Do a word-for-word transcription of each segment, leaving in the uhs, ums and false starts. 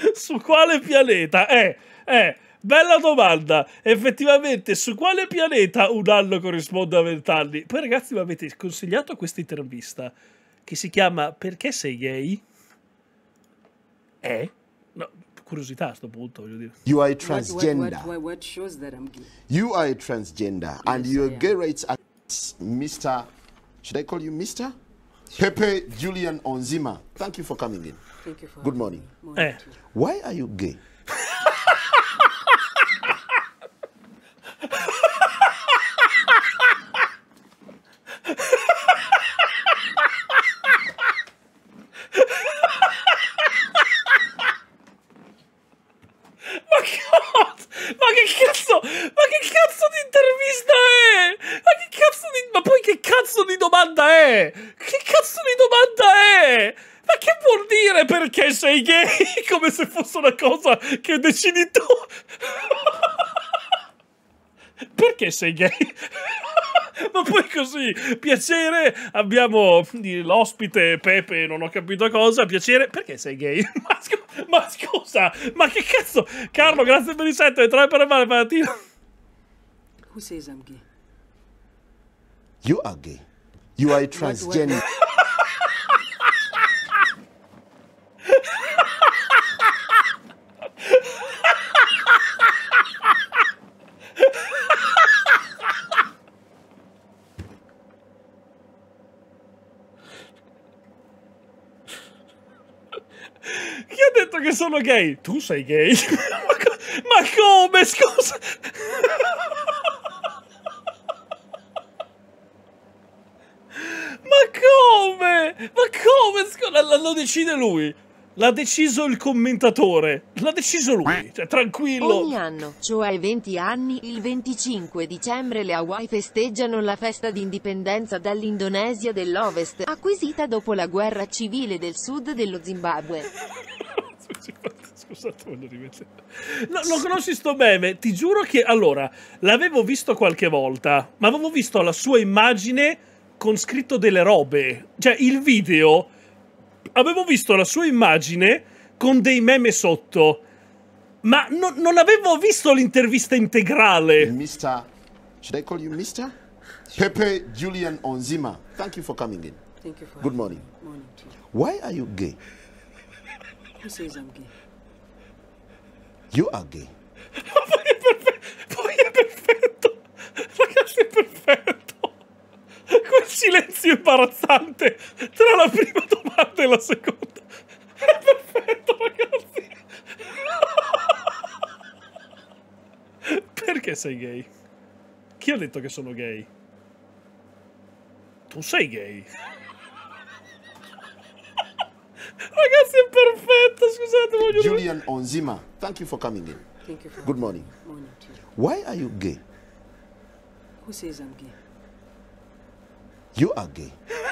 Su quale pianeta? Eh, eh, bella domanda. Effettivamente, su quale pianeta un anno corrisponde a vent'anni? Poi ragazzi mi avete consigliato questa intervista che si chiama Perché sei gay? Eh? No, curiosità a sto punto, voglio dire. You are a transgender. What, what, what, what shows that I'm gay? You are a transgender, and Yes, your I am. gay rights activist, Mister Should I call you Mister Pepe Julian Onzima? Thank you for coming in. Thank you for Good having morning. me. Morning Eh. to you. Why are you gay? Ma cosa? Ma che cazzo? Ma che cazzo di intervista è? Ma che cazzo di... Ma poi che cazzo di domanda è? Che cazzo di domanda è? Ma che vuol dire perché sei gay? Come se fosse una cosa che decidi tu. Perché sei gay? Ma poi così, piacere, abbiamo l'ospite Pepe, non ho capito cosa, piacere, perché sei gay? Ma, scu ma scusa, ma che cazzo? Carlo, grazie per i sette, tre per il male, Valentino. Who says I'm gay? You are gay. You are a transgender. Chi ha detto che sono gay? Tu sei gay? ma, co ma come, scusa? Ma come? Ma come? Lo decide lui. L'ha deciso il commentatore. L'ha deciso lui. Cioè, tranquillo. Ogni anno, cioè venti anni, il venticinque dicembre le Hawaii festeggiano la festa d'indipendenza dall'Indonesia dell'Ovest, acquisita dopo la guerra civile del sud dello Zimbabwe. Scusate, voglio rimettere. No, non conosci sto meme? Ti giuro che, allora, l'avevo visto qualche volta, ma avevo visto la sua immagine con scritto delle robe. Cioè, il video, avevo visto la sua immagine con dei meme sotto, ma no, non avevo visto l'intervista integrale. Mister Should I call you Mister Pepe Julian Onzima? Thank you for coming in. Thank you for Good having morning. me. Morning to you. Why are you gay? Who says I'm gay? You are gay. Poi è perfetto, poi è perfetto. Ragazzi, è perfetto. Quel silenzio imbarazzante tra la prima domanda e la seconda. È perfetto, ragazzi. Perché sei gay? Chi ha detto che sono gay? Tu sei gay. Ragazzi, è perfetto, scusate, voglio... Julian Onzima, thank you for coming in. Thank you for Good having morning. me. Morning to you. Why are you gay? Who says I'm gay? You are gay.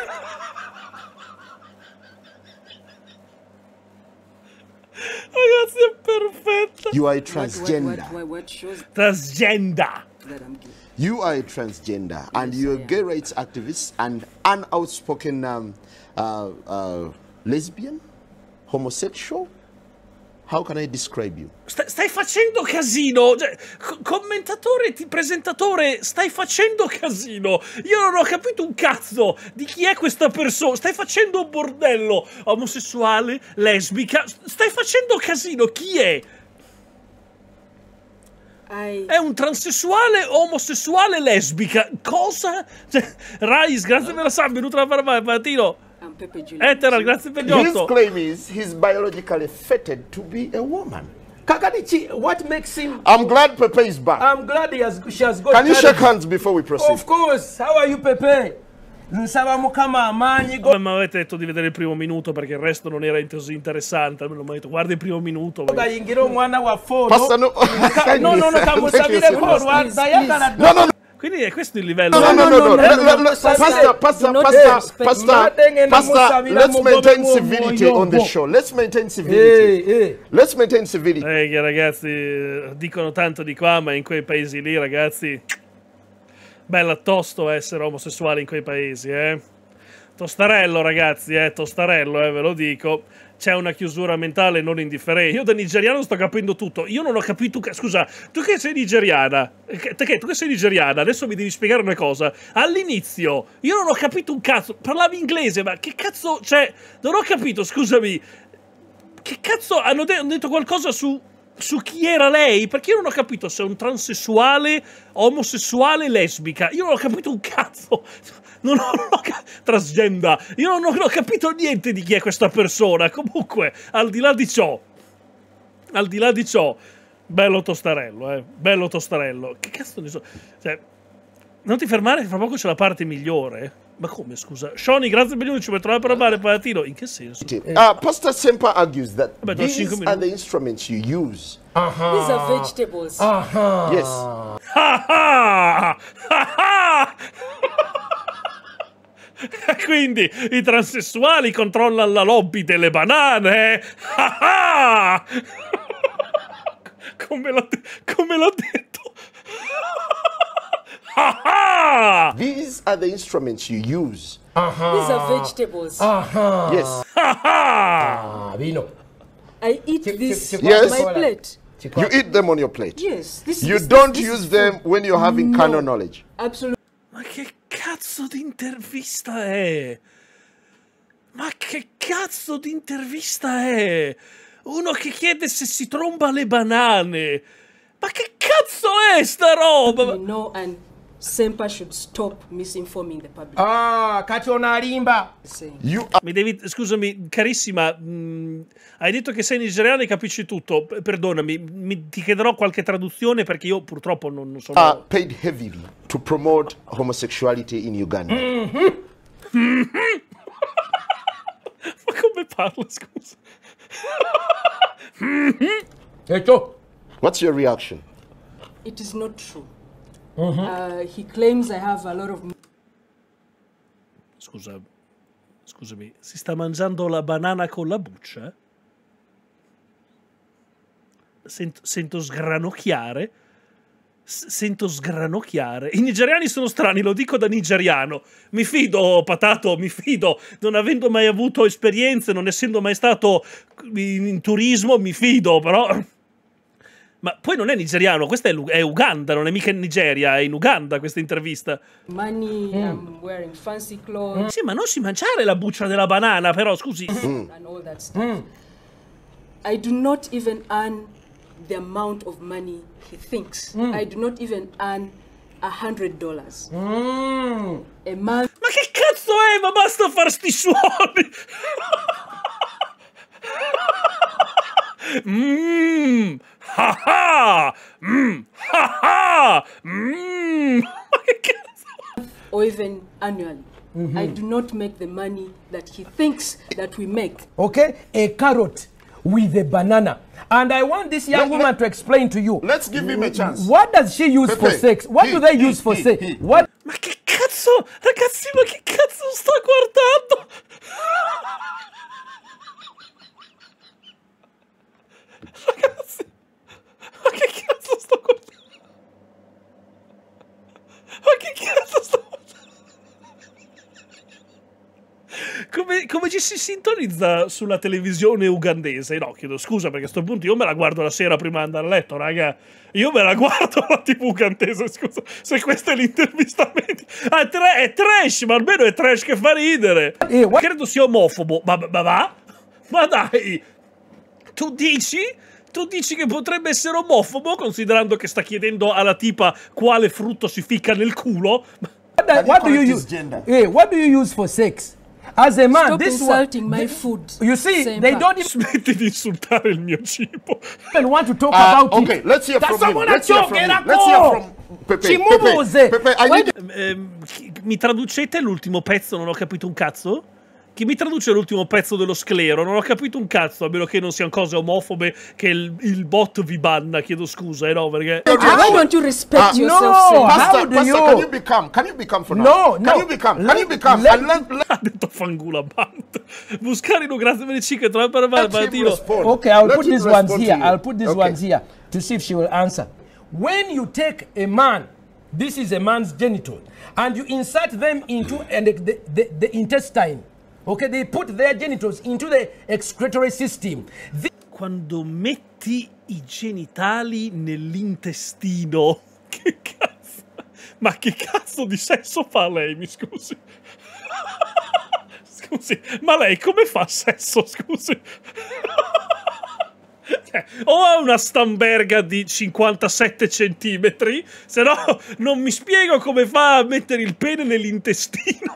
Ragazzi, è perfetta. You are a What, transgender. what, what, what shows Transgender. that I'm gay? You are a transgender, and Yes, you're I a gay am. rights activist and an outspoken um, uh, uh, lesbian, homosexual. How can I describe you? Stai, stai facendo casino. Cioè, co commentatore, ti, presentatore, stai facendo casino. Io non ho capito un cazzo di chi è questa persona. Stai facendo un bordello. Omosessuale, lesbica. Stai facendo casino. Chi è? I... È un transessuale, omosessuale, lesbica. Cosa? Cioè, Rais, grazie per la sub. Venuto a fare mattino. I'm Pepe Julian. Eteral, grazie per gli His otto. claim is he's biologically fated to be a woman. Kakadichi, what makes him... I'm glad Pepe is back. I'm glad he has, she has got... Can you courage. shake hands before we proceed? Of course. How are you, Pepe? Nsaba mukama amanyi go... Mi avete detto di vedere il primo minuto perché il resto non era così interessante. Me l'ho detto, guarda il primo minuto. gayingira omwana waffe ono. Pastor, no. No, no, no, kamusabireko olwadda ayagala... No, no, no. Quindi è questo il livello. No, no, no, no, no. no, Let- no, let- no, let- Pastor, Pastor, Pastor, do not Pastor, disrespect Pastor, me. Pastor, let's maintain civility on the show. Let's maintain civility. Eh, eh. Let's maintain civility. Eh, che ragazzi eh, dicono tanto di qua, ma in quei paesi lì, ragazzi, bella tosto essere omosessuali in quei paesi, eh. Tostarello, ragazzi, eh, tostarello, eh, ve lo dico. c'è una chiusura mentale non indifferente. Io da nigeriano sto capendo tutto. Io non ho capito... Scusa, tu che sei nigeriana, che, che, tu che sei nigeriana, adesso mi devi spiegare una cosa. All'inizio, io non ho capito un cazzo. Parlavi inglese, ma che cazzo... Cioè, non ho capito, scusami. Che cazzo... Hanno, de hanno detto qualcosa su... su chi era lei? Perché io non ho capito se è un transessuale, omosessuale, lesbica. Io non ho capito un cazzo. Non ho, non ho trasgenda. Io non ho, non ho capito niente di chi è questa persona. Comunque, al di là di ciò, al di là di ciò, bello tostarello, eh. Bello tostarello. Che cazzo ne so? Cioè, non ti fermare che fra poco c'è la parte migliore. Ma come, scusa? Shoni, grazie milioni, ci vuoi trovare per parlare, Palatino? In che senso? Uh, Pastor Semper argues that Vabbè, these are the instruments you use. Uh-huh. These are vegetables. Uh-huh. Yes. Ha ha! Ha ha! Quindi i transessuali controllano la lobby delle banane. Ah ah! Come l'ha detto? Ah ah! These are the instruments you use. Uh-huh. These are vegetables. Uh-huh. Yes. Ah ah! Ah, vino. I eat Ci- this ci- ci- Yes. on my plate. You eat them on your plate. Yes. This, You this, don't this, this use is them food. when you're having No. carnal knowledge. Absolutely. Ma che cazzo di intervista è? Ma che cazzo di intervista è? Uno che chiede se si tromba le banane. Ma che cazzo è sta roba? You know, and Semper should stop misinforming the public. Ah, cacciona rimba. Saying. You are Mi devi, scusami, carissima, mh, hai detto che sei nigeriana e capisci tutto. P- Perdonami, mi- ti chiederò qualche traduzione perché io purtroppo non, non sono... are paid heavily to promote homosexuality in Uganda. Ma come parla, scusa? Ecco. What's your reaction? It is not true. Uh, he claims I have a lot of. Scusa, scusami, si sta mangiando la banana con la buccia? Sento, sento sgranocchiare. S- Sento sgranocchiare. I nigeriani sono strani, lo dico da nigeriano. Mi fido, Patato, mi fido. Non avendo mai avuto esperienze, non essendo mai stato in, in turismo, mi fido, però... Ma poi non è nigeriano, questa è, Lu- è Uganda, non è mica in Nigeria, è in Uganda questa intervista. Money, I'm wearing fancy clothes Sì, ma non si mangiare la buccia della banana, però, scusi. and all that stuff. I do not even earn the amount of money he thinks. I do not even earn a hundred dollars Mm. a month. Ma che cazzo è? Ma basta far sti suoni! Mmm! Ha ha! Mmm! Ha ha! Mmm! Ma che cazzo? Or even annually. I do not make the money that he thinks that we make. Okay, a carrot with a banana. And I want this young Let- woman let- to explain to you. Let's give him a chance. What does she use for Pepe, sex? What he, do they he, use for he, sex? he. What? Ma che cazzo? Ragazzi, ma che cazzo sto guardando? Ragazzi, ma che cazzo sto guardando? Ma che cazzo sto guardando? Come, come ci si sintonizza sulla televisione ugandese? No, chiedo scusa perché a sto punto io me la guardo la sera prima di andare a letto, raga. Io me la guardo la tivù ugandese, scusa. Se questo è l'intervistamento. Ah, è, tra- è trash, ma almeno è trash che fa ridere. Eh, what- Credo sia omofobo. Ma, ma va? Ma dai! Tu dici? Tu dici che potrebbe essere omofobo considerando che sta chiedendo alla tipa quale frutto si ficca nel culo? What, do- Can you what do you correct use? his gender? Hey, what do you use for sex? As a man, Stop this insulting one. my thi- food. You see, Semper. they don't Smetti di insultare il mio cibo. even want to talk Uh, about okay, it. let's hear That's from him. someone Let's that hear talk, from him. era Let's hear co- from Pepe. Ci Pepe, muove. Pepe, I Why need Ehm, chi- mi traducete l'ultimo pezzo? Non ho capito un cazzo. Chi mi traduce l'ultimo pezzo dello sclero? Non ho capito un cazzo, a meno che non siano cose omofobe che il, il bot vi banna. Chiedo scusa, eh no, perché... Why don't you respect Ah, yourself, no. Semper? How Pastor, do Pastor, you- can you become? Can you become for now? No, Can no. you become? Can Let- you become? let- and let, let, Ha detto fangula band. Buscarino, grazie per il cinque, trovi per male, let him Valentino. respond. Okay, I'll Let put him these ones respond here. to you. I'll put these Okay. ones here to see if she will answer. When you take a man, this is a man's genital, and you insert them into and the, the, the, the intestine, Okay, they put their genitals into the excretory system. This Quando metti i genitali nell'intestino, che cazzo? Ma che cazzo di sesso fa lei, mi scusi? Scusi, ma lei come fa sesso, scusi? Cioè, o ha una stamberga di cinquantasette centimetri, se no non mi spiego come fa a mettere il pene nell'intestino.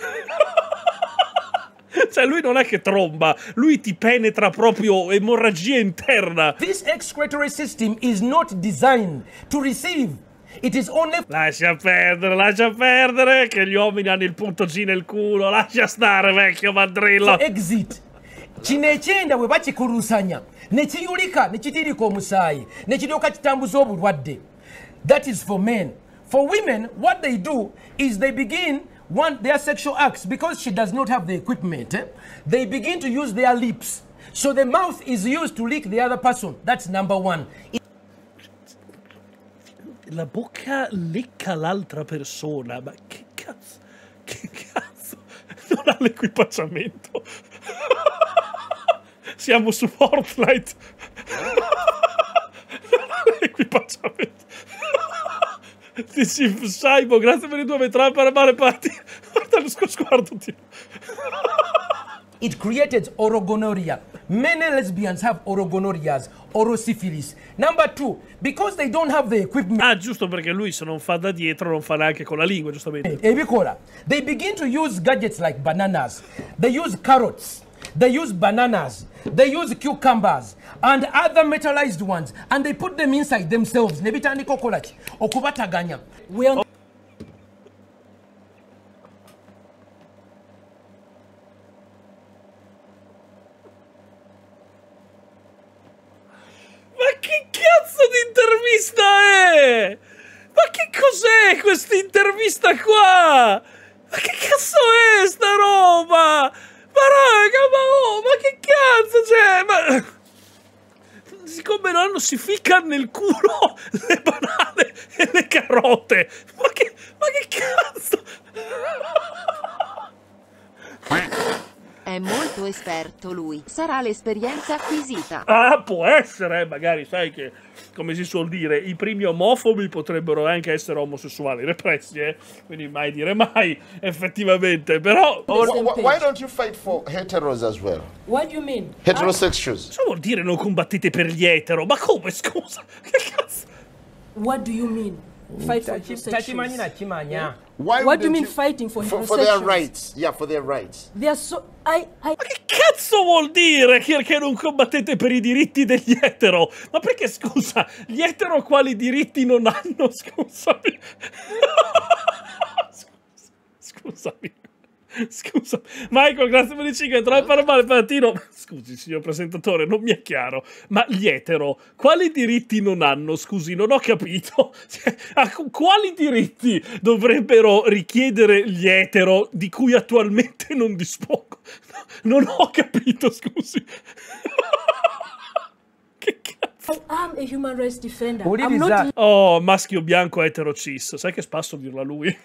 Cioè, lui non è che tromba, lui ti penetra proprio emorragia interna. This excretory system is not designed to receive. It is only Lascia perdere, lascia perdere, che gli uomini hanno il punto G nel culo. Lascia stare, vecchio mandrillo. for exit. Kino ekyenda bwe bakikulusanya ne kiyulika ne kitirika omusaayi ne kiryoka kitambuza obulwadde. That is for men. For women, what they do is they begin one their sexual acts, because she does not have the equipment, eh, they begin to use their lips. So the mouth is used to lick the other person. That's number one. La bocca lecca l'altra persona, ma che cazzo? Che cazzo? Non ha l'equipaggiamento. Siamo su Fortnite. Non ha l'equipaggiamento. Dici, Saibo, grazie per i due metri per male parti. Guarda lo sguardo, tipo. It created orogonorrhea. Many lesbians have orogonorrheas, orosyphilis. Number two, because they don't have the equipment. Ah, giusto, perché lui se non fa da dietro non fa neanche con la lingua, giustamente. Ebikola. They begin to use gadgets like bananas. They use carrots. They use bananas. They use cucumbers and other metallized ones, and they put them inside themselves. Nebitandika okola ki? Okubataganya. We are Ma che cazzo di intervista è? Ma che cos'è questa intervista qua? Ma che cazzo è sta roba? Ma raga, ma oh, ma che cazzo c'è? Ma... Siccome non hanno, si ficcano nel culo le banane e le carote. Ma che, ma che cazzo? È molto esperto lui. Sarà l'esperienza acquisita. Ah, può essere, magari sai che, come si suol dire, i primi omofobi potrebbero anche essere omosessuali repressi, eh? Quindi mai dire mai, effettivamente, però... Why, same why- page. why don't you fight for heteros as well? What do you mean? Heterosexuals. Cosa vuol dire non combattete per gli etero? Ma come, scusa? Che cazzo? What do you mean? Fight for Takimanyi homosexuals. nakimanya. Why What do you wouldn't mean fighting for for, for their homosexuals? rights? Yeah, for their rights. They are so I I Ma che cazzo vuol dire che, che non combattete per i diritti degli etero? Ma perché, scusa, gli etero quali diritti non hanno? Scusami. Scusa, scusami. Scusa, Michael, grazie per il cinque, troppo male, Patino. Scusi, signor presentatore, non mi è chiaro. Ma gli etero, quali diritti non hanno? Scusi, non ho capito. Cioè, a quali diritti dovrebbero richiedere gli etero di cui attualmente non dispongo? Non ho capito, scusi. Che cazzo? I am a human rights defender. What I'm is not that? Oh, maschio bianco etero cis. Sai che spasso dirlo a lui?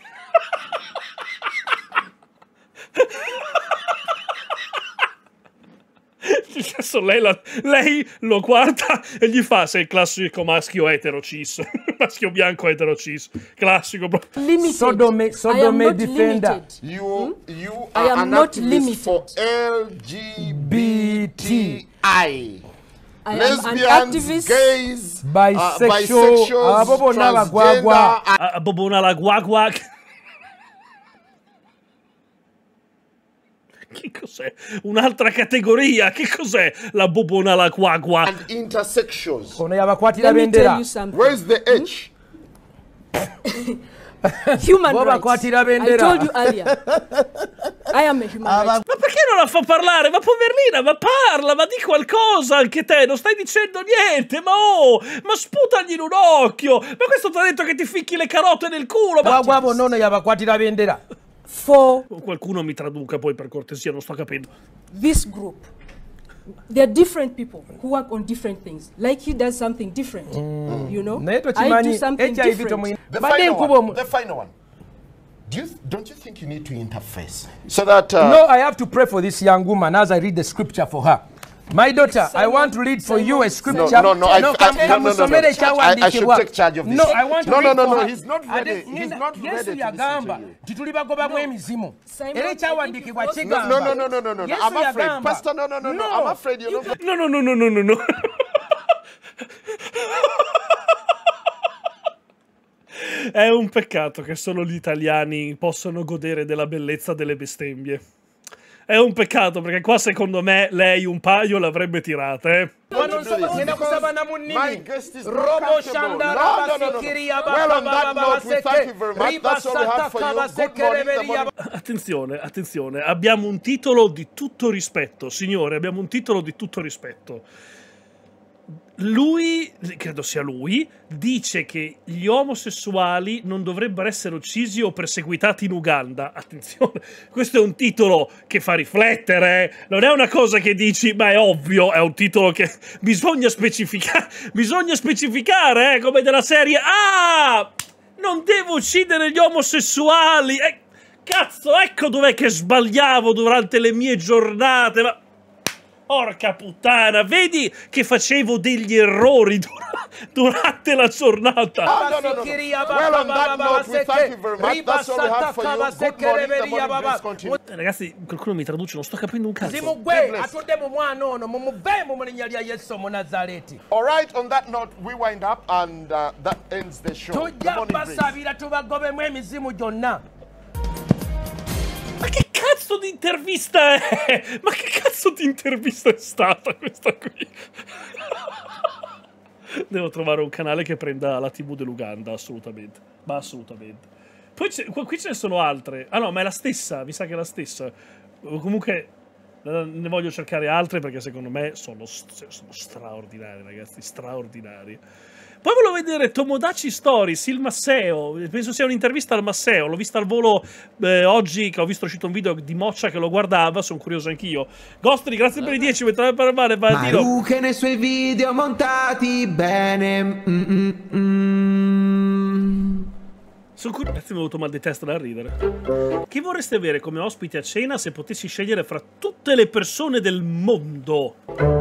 Adesso lei, la- lei lo guarda e gli fa: sei il classico maschio etero cis. Maschio bianco etero cis. Classico, bro. limited. Sodome- I am Sodome not defender. limited. You you I are am an not activist limited. for L G B T I. I am an Lesbians, activist. gays, Bisexual, uh, bisexuals, abo bonna bagwagwa. transgender, Ah, Bobona la guagua. Che cos'è? Un'altra categoria? Che cos'è la bobona la guagua? and intersexuals. Ono yabakwatira Let me tell bendera. you something. Where's the H? Human Boba rights. kwatira I bendera. told you earlier. I am a human rights. Ma perché non la fa parlare? Ma poverina, ma parla, ma di qualcosa anche te, non stai dicendo niente, ma oh, ma sputagli in un occhio, ma questo ti ha detto che ti ficchi le carote nel culo, ma... Bagwabo nono yabakwatira bendera. For Qualcuno mi traduca poi per cortesia, non sto capendo. this group, there are different people who work on different things. Like he does something different, you know. Naye I do tokimanyi something H I V different. tomuyina. The Badde final nkuba one. omu- The final one. Do you, don't you think you need to interface so that? Uh, No, I have to pray for this young woman as I read the scripture for her. My daughter, I want to read for you a scripture. No, no, no, I, no, I, come, no, come, no, no, no. musomere I, I should ekyawandiikibwa. take charge of this. No, I want to no, read no, no, for no, her. he's not Ate- ready. He's Nina- not Yesu ready to listen yagamba to you. tituli bagobamu emizimu. Simon, Era I ekyawandiikibwa think you've kigamba. No, no, no, no, no, no, no. Yesu I'm afraid, yagamba. Pastor. No, no, no, no. I'm afraid you're not. No, no, no, no, no, no, no. È un peccato che solo gli italiani possono godere della bellezza delle bestemmie. È un peccato perché qua secondo me lei un paio l'avrebbe tirata, eh. Ma non so, ngenda kusaba na munnimi. My guest is not Robo comfortable. Shanda No, no, no, no, no. Rabasikiria Well, on that Baba note, we Baseke, thank you very much. Riba That's all we have for you. Sataka Good morning, the Basekereberia. morning. Attenzione, attenzione, abbiamo un titolo di tutto rispetto, signore, abbiamo un titolo di tutto rispetto. Lui, credo sia lui, dice che gli omosessuali non dovrebbero essere uccisi o perseguitati in Uganda. Attenzione, questo è un titolo che fa riflettere, non è una cosa che dici, ma è ovvio, è un titolo che bisogna specificare, bisogna specificare, eh, come della serie, ah, non devo uccidere gli omosessuali, eh, cazzo, ecco dov'è che sbagliavo durante le mie giornate, ma... Porca puttana, vedi che facevo degli errori dura durante la giornata. No, no, no, no. Well, on that note, we thank you very much. That's all we have for you. Good morning, the morning. Please continue. Ragazzi, qualcuno mi traduce, non sto capendo un cazzo. Zimugwe atudde mu mwana ono mumuveemu mu linnya lya Yesu Omunnazaaleeti. All right, on that note, we wind up and uh, that ends the show. The Tujja morning breeze. basabira tubagobemu emizimu gyonna. Ma che cazzo di intervista è? Ma che cazzo di intervista è stata questa qui? Devo trovare un canale che prenda la tivù dell'Uganda, assolutamente. Ma assolutamente. Poi qui ce ne sono altre. Ah no, ma è la stessa, mi sa che è la stessa. Comunque ne voglio cercare altre perché secondo me sono, sono straordinari, ragazzi, straordinari. Poi volevo vedere Tomodachi Stories, il Masseo, penso sia un'intervista al Masseo, l'ho vista al volo eh, oggi, che ho visto uscito un video di Moccia che lo guardava, sono curioso anch'io. Ghostly, grazie per i dieci, mi trovi per male, Maru che nei suoi video montati bene. Mm -mm -mm. Sono curioso, mi è venuto mal di testa da ridere. Chi vorreste avere come ospite a cena se potessi scegliere fra tutte le persone del mondo?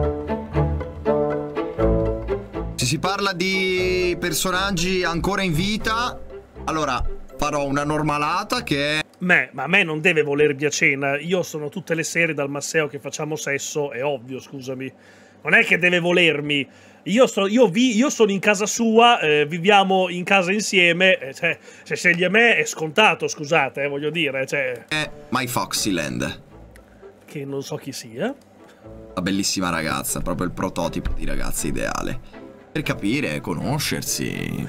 Se si parla di personaggi ancora in vita, allora farò una normalata che è... Me, ma a me non deve volermi a cena. Io sono tutte le sere dal Masseo che facciamo sesso, è ovvio, scusami. Non è che deve volermi. Io, so, io, vi, io sono in casa sua, eh, viviamo in casa insieme, eh, cioè, se sceglie me è scontato, scusate, eh, voglio dire, cioè... è My Foxyland. Che non so chi sia. Una bellissima ragazza, proprio il prototipo di ragazza ideale. Per capire, conoscersi.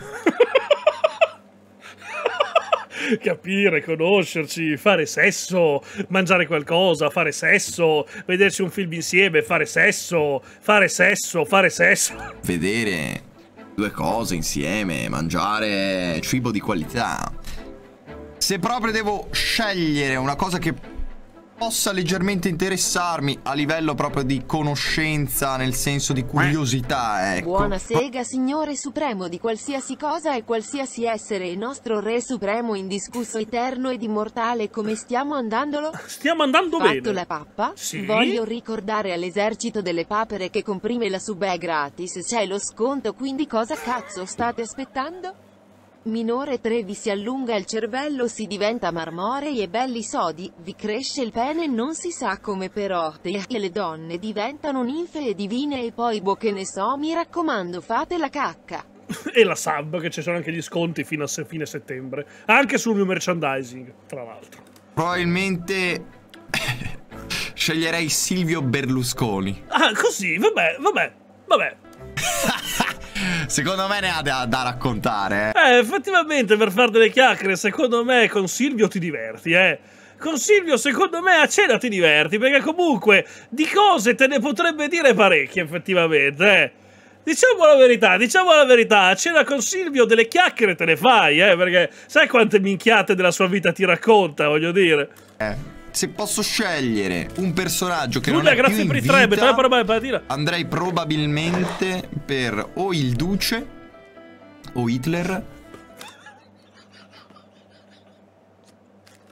Capire, conoscerci, fare sesso, mangiare qualcosa, fare sesso, vederci un film insieme, fare sesso, fare sesso, fare sesso. Vedere due cose insieme, mangiare cibo di qualità. Se proprio devo scegliere una cosa che possa leggermente interessarmi a livello proprio di conoscenza, nel senso di curiosità, ecco. Buona sega, signore supremo di qualsiasi cosa e qualsiasi essere, il nostro re supremo indiscusso, eterno ed immortale. Come stiamo andandolo? Stiamo andando Fatto bene. la pappa? Sì. Voglio ricordare all'esercito delle papere che comprime la sub è gratis, c'è lo sconto, quindi cosa cazzo state aspettando? Minore tre, vi si allunga il cervello, si diventa marmorei e belli sodi, vi cresce il pene, non si sa come però, e le donne diventano ninfe e divine e poi boh che ne so, mi raccomando fate la cacca. E la sub, che ci sono anche gli sconti fino a se fine settembre, anche sul mio merchandising, tra l'altro. Probabilmente sceglierei Silvio Berlusconi. Ah, così, vabbè, vabbè, vabbè. Secondo me ne ha da, da raccontare, eh. Eh, effettivamente per fare delle chiacchiere, secondo me con Silvio ti diverti, eh. Con Silvio, secondo me, a cena ti diverti, perché comunque di cose te ne potrebbe dire parecchie, effettivamente, eh. Diciamo la verità, diciamo la verità, a cena con Silvio delle chiacchiere te ne fai, eh, perché sai quante minchiate della sua vita ti racconta, voglio dire. Eh. Se posso scegliere un personaggio che Giulia, non è grazie più in per i tre, vita, per la partita. andrei probabilmente per o il Duce o Hitler.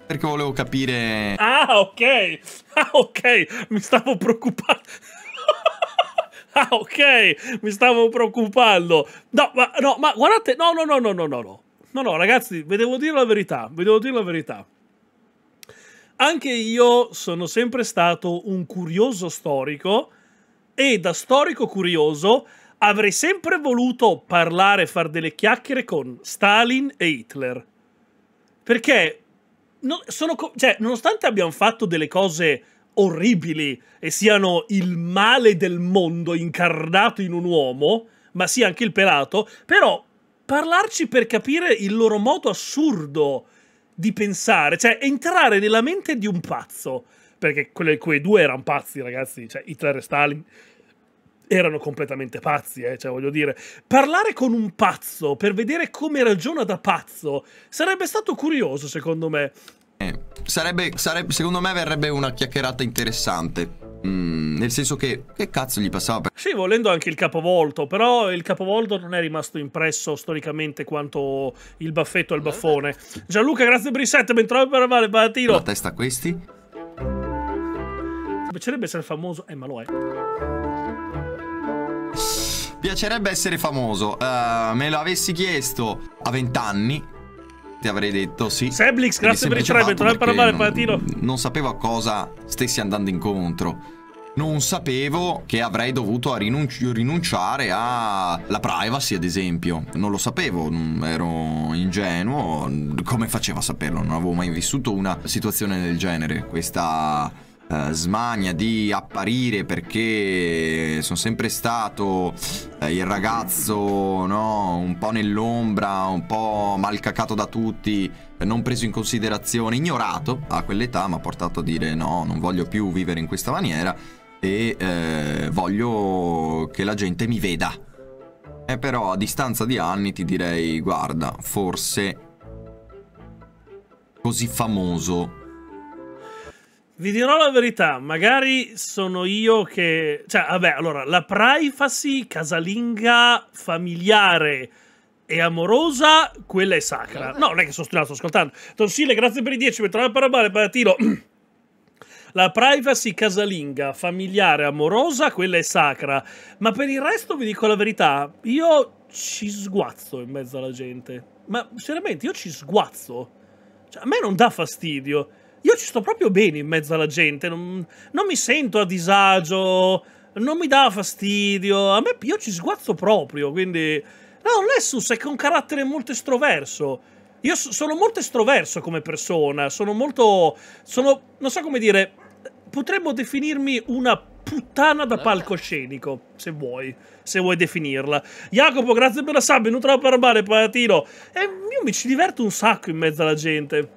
perché volevo capire... Ah, ok. Ah, ok. Mi stavo preoccupando. Ah, ok. Mi stavo preoccupando. No, ma, no, ma guardate. No, no, no, no, no, no, no. No, no, ragazzi, vi devo dire la verità. Vi devo dire la verità. Anche io sono sempre stato un curioso storico e da storico curioso avrei sempre voluto parlare, fare delle chiacchiere con Stalin e Hitler. Perché, no, sono, cioè, nonostante abbiamo fatto delle cose orribili e siano il male del mondo incarnato in un uomo, ma sia anche il pelato, però parlarci per capire il loro modo assurdo di pensare, cioè entrare nella mente di un pazzo, perché quelle, quei due erano pazzi, ragazzi, cioè Hitler e Stalin erano completamente pazzi, eh, cioè voglio dire, parlare con un pazzo per vedere come ragiona da pazzo sarebbe stato curioso, secondo me. Eh, sarebbe, sarebbe, secondo me verrebbe una chiacchierata interessante. Mm, nel senso che, che cazzo gli passava per... Sì, volendo anche il capovolto, però il capovolto non è rimasto impresso storicamente quanto il baffetto e il baffone. Gianluca, grazie per i set, ben trovato per male, Battino. La testa a questi? Mi piacerebbe essere famoso, eh, ma lo è. Piacerebbe essere famoso. Uh, me lo avessi chiesto a vent'anni, ti avrei detto sì. Seblix, grazie per i tre, ben trovato per male, Battino. Non sapevo a cosa stessi andando incontro. Non sapevo che avrei dovuto rinunci rinunciare alla privacy, ad esempio. Non lo sapevo, ero ingenuo. Come facevo a saperlo? Non avevo mai vissuto una situazione del genere. Questa uh, smania di apparire, perché sono sempre stato uh, il ragazzo, no, un po' nell'ombra, un po' mal cacato da tutti, non preso in considerazione, ignorato a quell'età, mi ha portato a dire no, non voglio più vivere in questa maniera e eh, voglio che la gente mi veda. E però a distanza di anni ti direi, guarda, forse così famoso. Vi dirò la verità, magari sono io che... Cioè, vabbè, allora, la privacy casalinga, familiare e amorosa, quella è sacra. No, non è che sono studiato, sto ascoltando. Tonsile, grazie per i dieci, mi trovo per male, Paratino. La privacy casalinga, familiare, amorosa, quella è sacra. Ma per il resto vi dico la verità, io ci sguazzo in mezzo alla gente. Ma seriamente, io ci sguazzo. Cioè, a me non dà fastidio. Io ci sto proprio bene in mezzo alla gente. Non, non mi sento a disagio, non mi dà fastidio. A me, io ci sguazzo proprio, quindi... No, Nessus è che è un carattere molto estroverso. Io sono molto estroverso come persona, sono molto... sono, non so come dire, potremmo definirmi una puttana da palcoscenico, se vuoi, se vuoi definirla. Jacopo, grazie per la sub, non troppo parlare, Paratino. E io mi ci diverto un sacco in mezzo alla gente.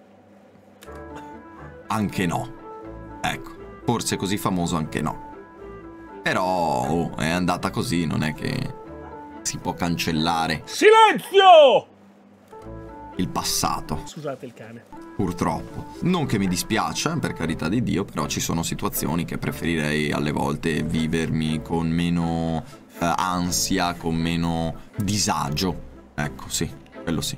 Anche no. Ecco, forse così famoso anche no. Però oh, è andata così, non è che si può cancellare. Silenzio! Il passato. Scusate il cane. Purtroppo. Non che mi dispiaccia, per carità di Dio, però ci sono situazioni che preferirei alle volte vivermi con meno eh, ansia, con meno disagio. Ecco, sì, quello sì.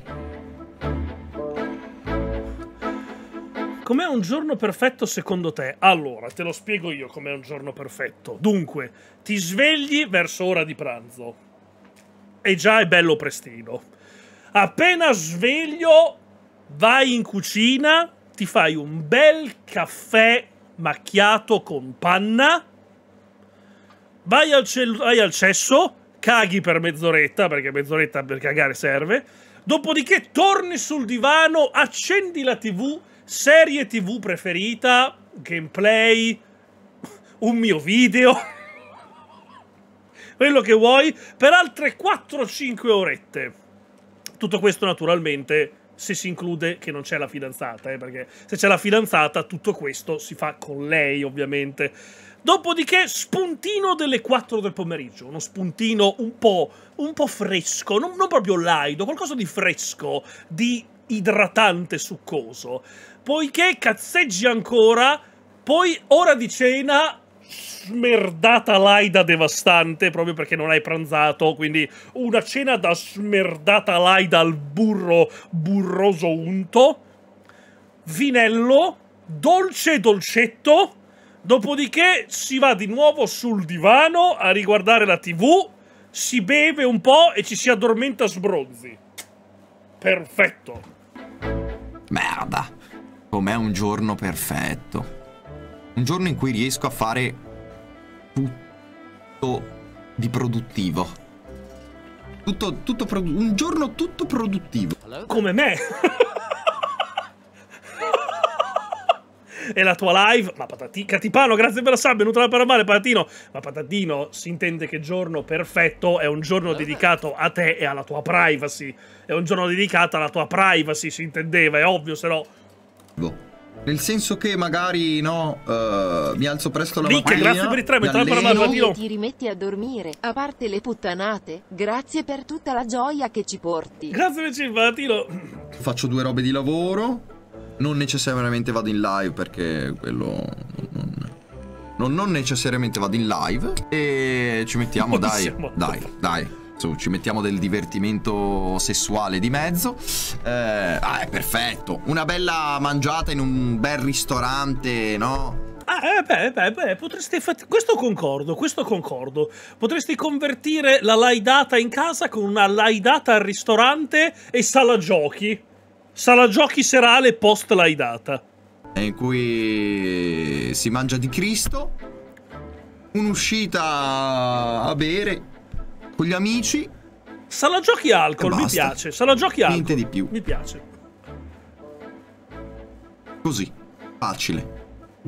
Com'è un giorno perfetto secondo te? Allora, te lo spiego io com'è un giorno perfetto. Dunque, ti svegli verso ora di pranzo. E già è bello prestino. Appena sveglio, vai in cucina, ti fai un bel caffè macchiato con panna, vai al, vai al cesso, caghi per mezz'oretta, perché mezz'oretta per cagare serve, dopodiché torni sul divano, accendi la tivù, serie tivù preferita, gameplay, un mio video, quello che vuoi, per altre quattro cinque orette. Tutto questo naturalmente se si include che non c'è la fidanzata, eh, perché se c'è la fidanzata tutto questo si fa con lei ovviamente. Dopodiché spuntino delle quattro del pomeriggio, uno spuntino un po', un po' fresco, non, non proprio laido, qualcosa di fresco, di idratante succoso. Poiché cazzeggi ancora, poi ora di cena... smerdata laida devastante, proprio perché non hai pranzato, quindi una cena da smerdata laida al burro burroso unto. vinello, dolce dolcetto, dopodiché si va di nuovo sul divano a riguardare la tivù, si beve un po' e ci si addormenta sbronzi. Perfetto. Merda. Com'è un giorno perfetto. Un giorno in cui riesco a fare tutto di produttivo. Tutto, tutto produ- un giorno tutto produttivo. Come me. E la tua live, ma Patatino, Catipano, grazie per la sub, venuto là per male, Patatino. Ma Patatino, si intende che giorno perfetto è un giorno dedicato a te e alla tua privacy. È un giorno dedicato alla tua privacy, si intendeva, è ovvio, se no... Nel senso che magari, no, uh, mi alzo presto la Mica, mattina, grazie per i tre, mi metà per la alleno. E ti rimetti a dormire. A parte le puttanate, grazie per tutta la gioia che ci porti. Grazie per il Patatino. Faccio due robe di lavoro. Non necessariamente vado in live perché quello non, non, non necessariamente vado in live. E ci mettiamo, dai, Siamo... dai, dai. Su, ci mettiamo del divertimento sessuale di mezzo. Eh, ah, è perfetto. Una bella mangiata in un bel ristorante, no? Ah, eh, beh, beh, beh, potresti... Questo concordo, questo concordo. Potresti convertire la laidata in casa con una laidata al ristorante e sala giochi. Sala giochi serale post laidata. In cui si mangia di Cristo. Un'uscita a bere con gli amici. Sala giochi alcol, mi piace. Sala giochi alcol. Niente di più. Mi piace. Così, facile.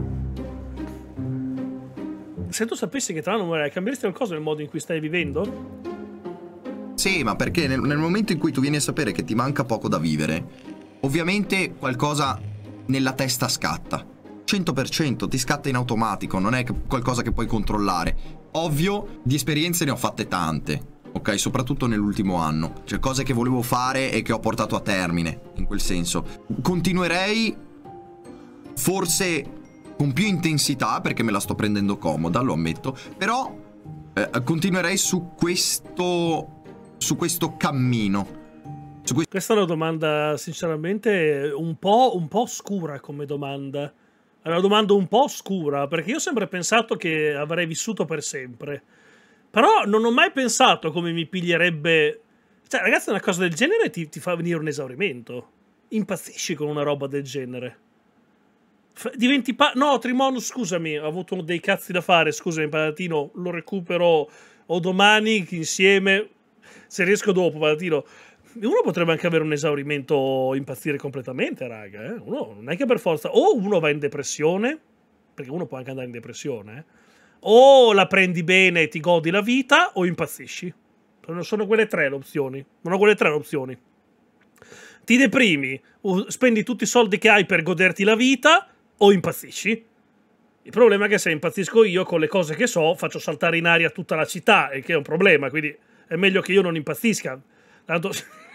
Se tu sapessi che tra l'anno morirai, cambieresti qualcosa nel modo in cui stai vivendo? Sì, ma perché nel, nel momento in cui tu vieni a sapere che ti manca poco da vivere, ovviamente qualcosa nella testa scatta. cento per cento ti scatta in automatico, non è qualcosa che puoi controllare. Ovvio, di esperienze ne ho fatte tante, ok? Soprattutto nell'ultimo anno. Cioè, cose che volevo fare e che ho portato a termine, in quel senso. Continuerei, forse con più intensità, perché me la sto prendendo comoda, lo ammetto, però eh, continuerei su questo... su questo cammino. Su questo... Questa è una domanda, sinceramente, un po', un po' scura come domanda. È una domanda un po' scura, perché io ho sempre pensato che avrei vissuto per sempre. Però non ho mai pensato come mi piglierebbe... Cioè, ragazzi, una cosa del genere ti, ti fa venire un esaurimento. Impazzisci con una roba del genere. F diventi pa... No, Trimon, scusami, ho avuto dei cazzi da fare, scusami, Patatino, lo recupero o domani insieme... Se riesco dopo, Patatino. Uno potrebbe anche avere un esaurimento, impazzire completamente, raga. Eh? Uno non è che per forza... O uno va in depressione, perché uno può anche andare in depressione, eh? O la prendi bene e ti godi la vita, o impazzisci. Sono, sono quelle tre le opzioni. Sono quelle tre le opzioni. Ti deprimi, spendi tutti i soldi che hai per goderti la vita, o impazzisci. Il problema è che se impazzisco io, con le cose che so, faccio saltare in aria tutta la città, e che è un problema, quindi... È meglio che io non impazzisca. Tanto...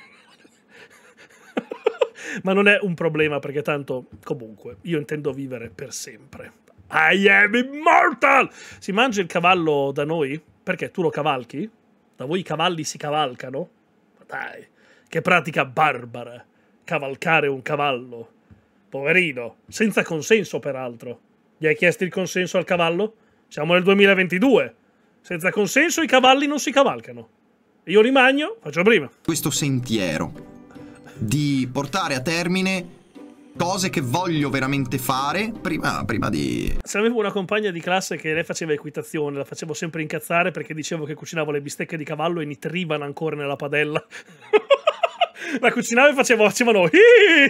Ma non è un problema, perché tanto, comunque, io intendo vivere per sempre. I am immortal! Si mangia il cavallo da noi? Perché tu lo cavalchi? Da voi i cavalli si cavalcano? Ma dai, che pratica barbara. Cavalcare un cavallo. Poverino. Senza consenso, peraltro. Gli hai chiesto il consenso al cavallo? Siamo nel duemilaventidue. Senza consenso i cavalli non si cavalcano. Io rimagno, faccio prima. Questo sentiero di portare a termine cose che voglio veramente fare prima, prima di... Se avevo una compagna di classe che lei faceva equitazione, la facevo sempre incazzare perché dicevo che cucinavo le bistecche di cavallo e nitrivano ancora nella padella. La cucinavo e facevo, facevano... E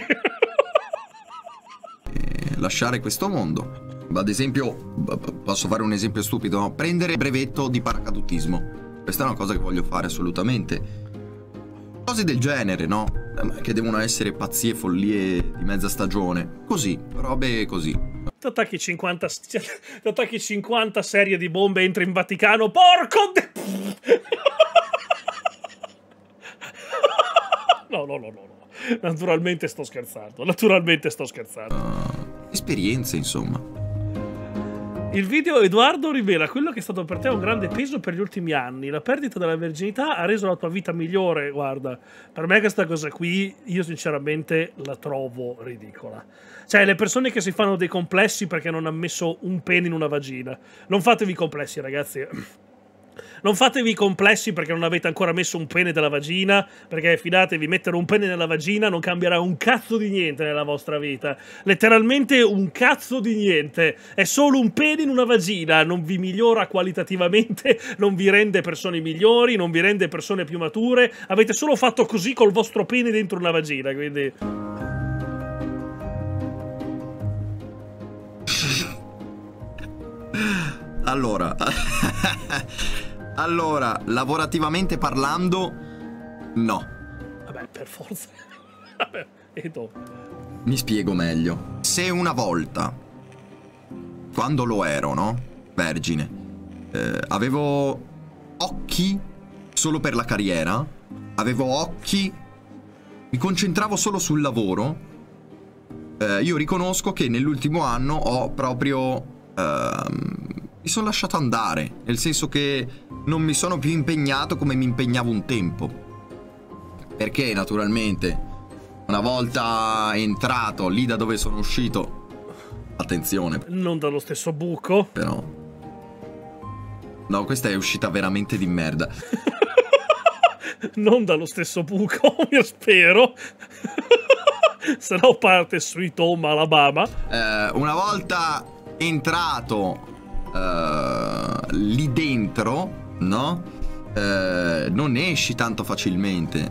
lasciare questo mondo. Ad esempio, posso fare un esempio stupido, no? Prendere brevetto di paracadutismo. Questa è una cosa che voglio fare assolutamente. Cose del genere, no? Che devono essere pazzie, follie di mezza stagione. Così, robe così. Ti attacchi cinquanta, ti attacchi cinquanta serie di bombe, entri in Vaticano, porco de... No, no, no, no, no. Naturalmente sto scherzando, naturalmente sto scherzando. Uh, esperienze, insomma. Il video Edoardo rivela quello che è stato per te un grande peso per gli ultimi anni. La perdita della verginità ha reso la tua vita migliore. Guarda, per me questa cosa qui, io sinceramente la trovo ridicola. Cioè, le persone che si fanno dei complessi perché non hanno messo un pene in una vagina. Non fatevi complessi, ragazzi. Non fatevi complessi perché non avete ancora messo un pene della vagina, perché fidatevi, mettere un pene nella vagina non cambierà un cazzo di niente nella vostra vita. Letteralmente un cazzo di niente. È solo un pene in una vagina, non vi migliora qualitativamente, non vi rende persone migliori, non vi rende persone più mature. Avete solo fatto così col vostro pene dentro una vagina, quindi... Allora... Allora, lavorativamente parlando, no. Vabbè, per forza. Vabbè, e dopo. Mi spiego meglio. Se una volta, quando lo ero, no? Vergine, eh, avevo occhi solo per la carriera, avevo occhi, mi concentravo solo sul lavoro, eh, io riconosco che nell'ultimo anno ho proprio... Ehm, mi sono lasciato andare, nel senso che non mi sono più impegnato come mi impegnavo un tempo. Perché naturalmente una volta entrato lì da dove sono uscito, attenzione, non dallo stesso buco. però no, questa è uscita veramente di merda. Non dallo stesso buco, io spero. Se no parte Sweet Home Alabama. eh, Una volta entrato Uh, lì dentro, no? Uh, non esci tanto facilmente.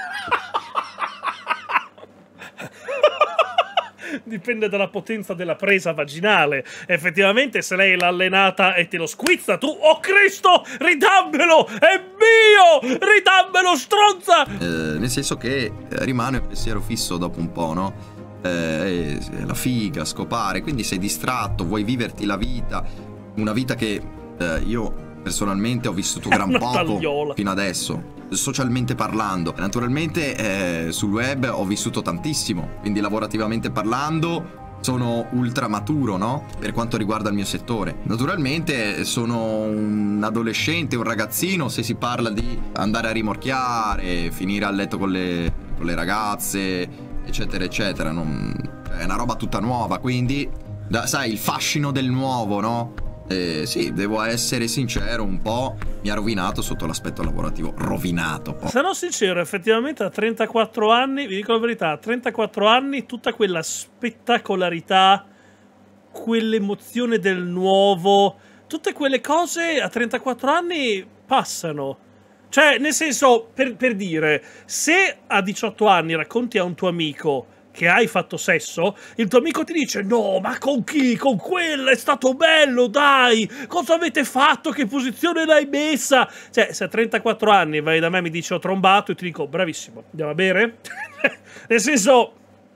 Dipende dalla potenza della presa vaginale. Effettivamente, se lei l'ha allenata e te lo squizza, tu, oh Cristo, ridammelo, è mio, ridammelo, stronza! Uh, nel senso che rimane un pensiero fisso dopo un po', no? Eh, la figa, scopare, quindi sei distratto, vuoi viverti la vita. Una vita che eh, io personalmente ho vissuto gran poco tagliola. fino adesso, socialmente parlando. Naturalmente eh, sul web ho vissuto tantissimo, quindi lavorativamente parlando sono ultra maturo, no? Per quanto riguarda il mio settore. Naturalmente sono un adolescente, un ragazzino, se si parla di andare a rimorchiare, finire a letto con le, con le ragazze, eccetera, eccetera. Non, è una roba tutta nuova, quindi, da, sai, il fascino del nuovo, no? Eh, sì, devo essere sincero, un po' mi ha rovinato sotto l'aspetto lavorativo. Rovinato. Po'. Sarò sincero, effettivamente a trentaquattro anni, vi dico la verità, a trentaquattro anni tutta quella spettacolarità, quell'emozione del nuovo, tutte quelle cose a trentaquattro anni passano. Cioè, nel senso, per, per dire, se a diciotto anni racconti a un tuo amico che hai fatto sesso, il tuo amico ti dice no, ma con chi? Con quella, è stato bello, dai, cosa avete fatto, che posizione l'hai messa? Cioè, se a trentaquattro anni vai da me e mi dici ho trombato, e ti dico bravissimo, andiamo a bere? Nel senso,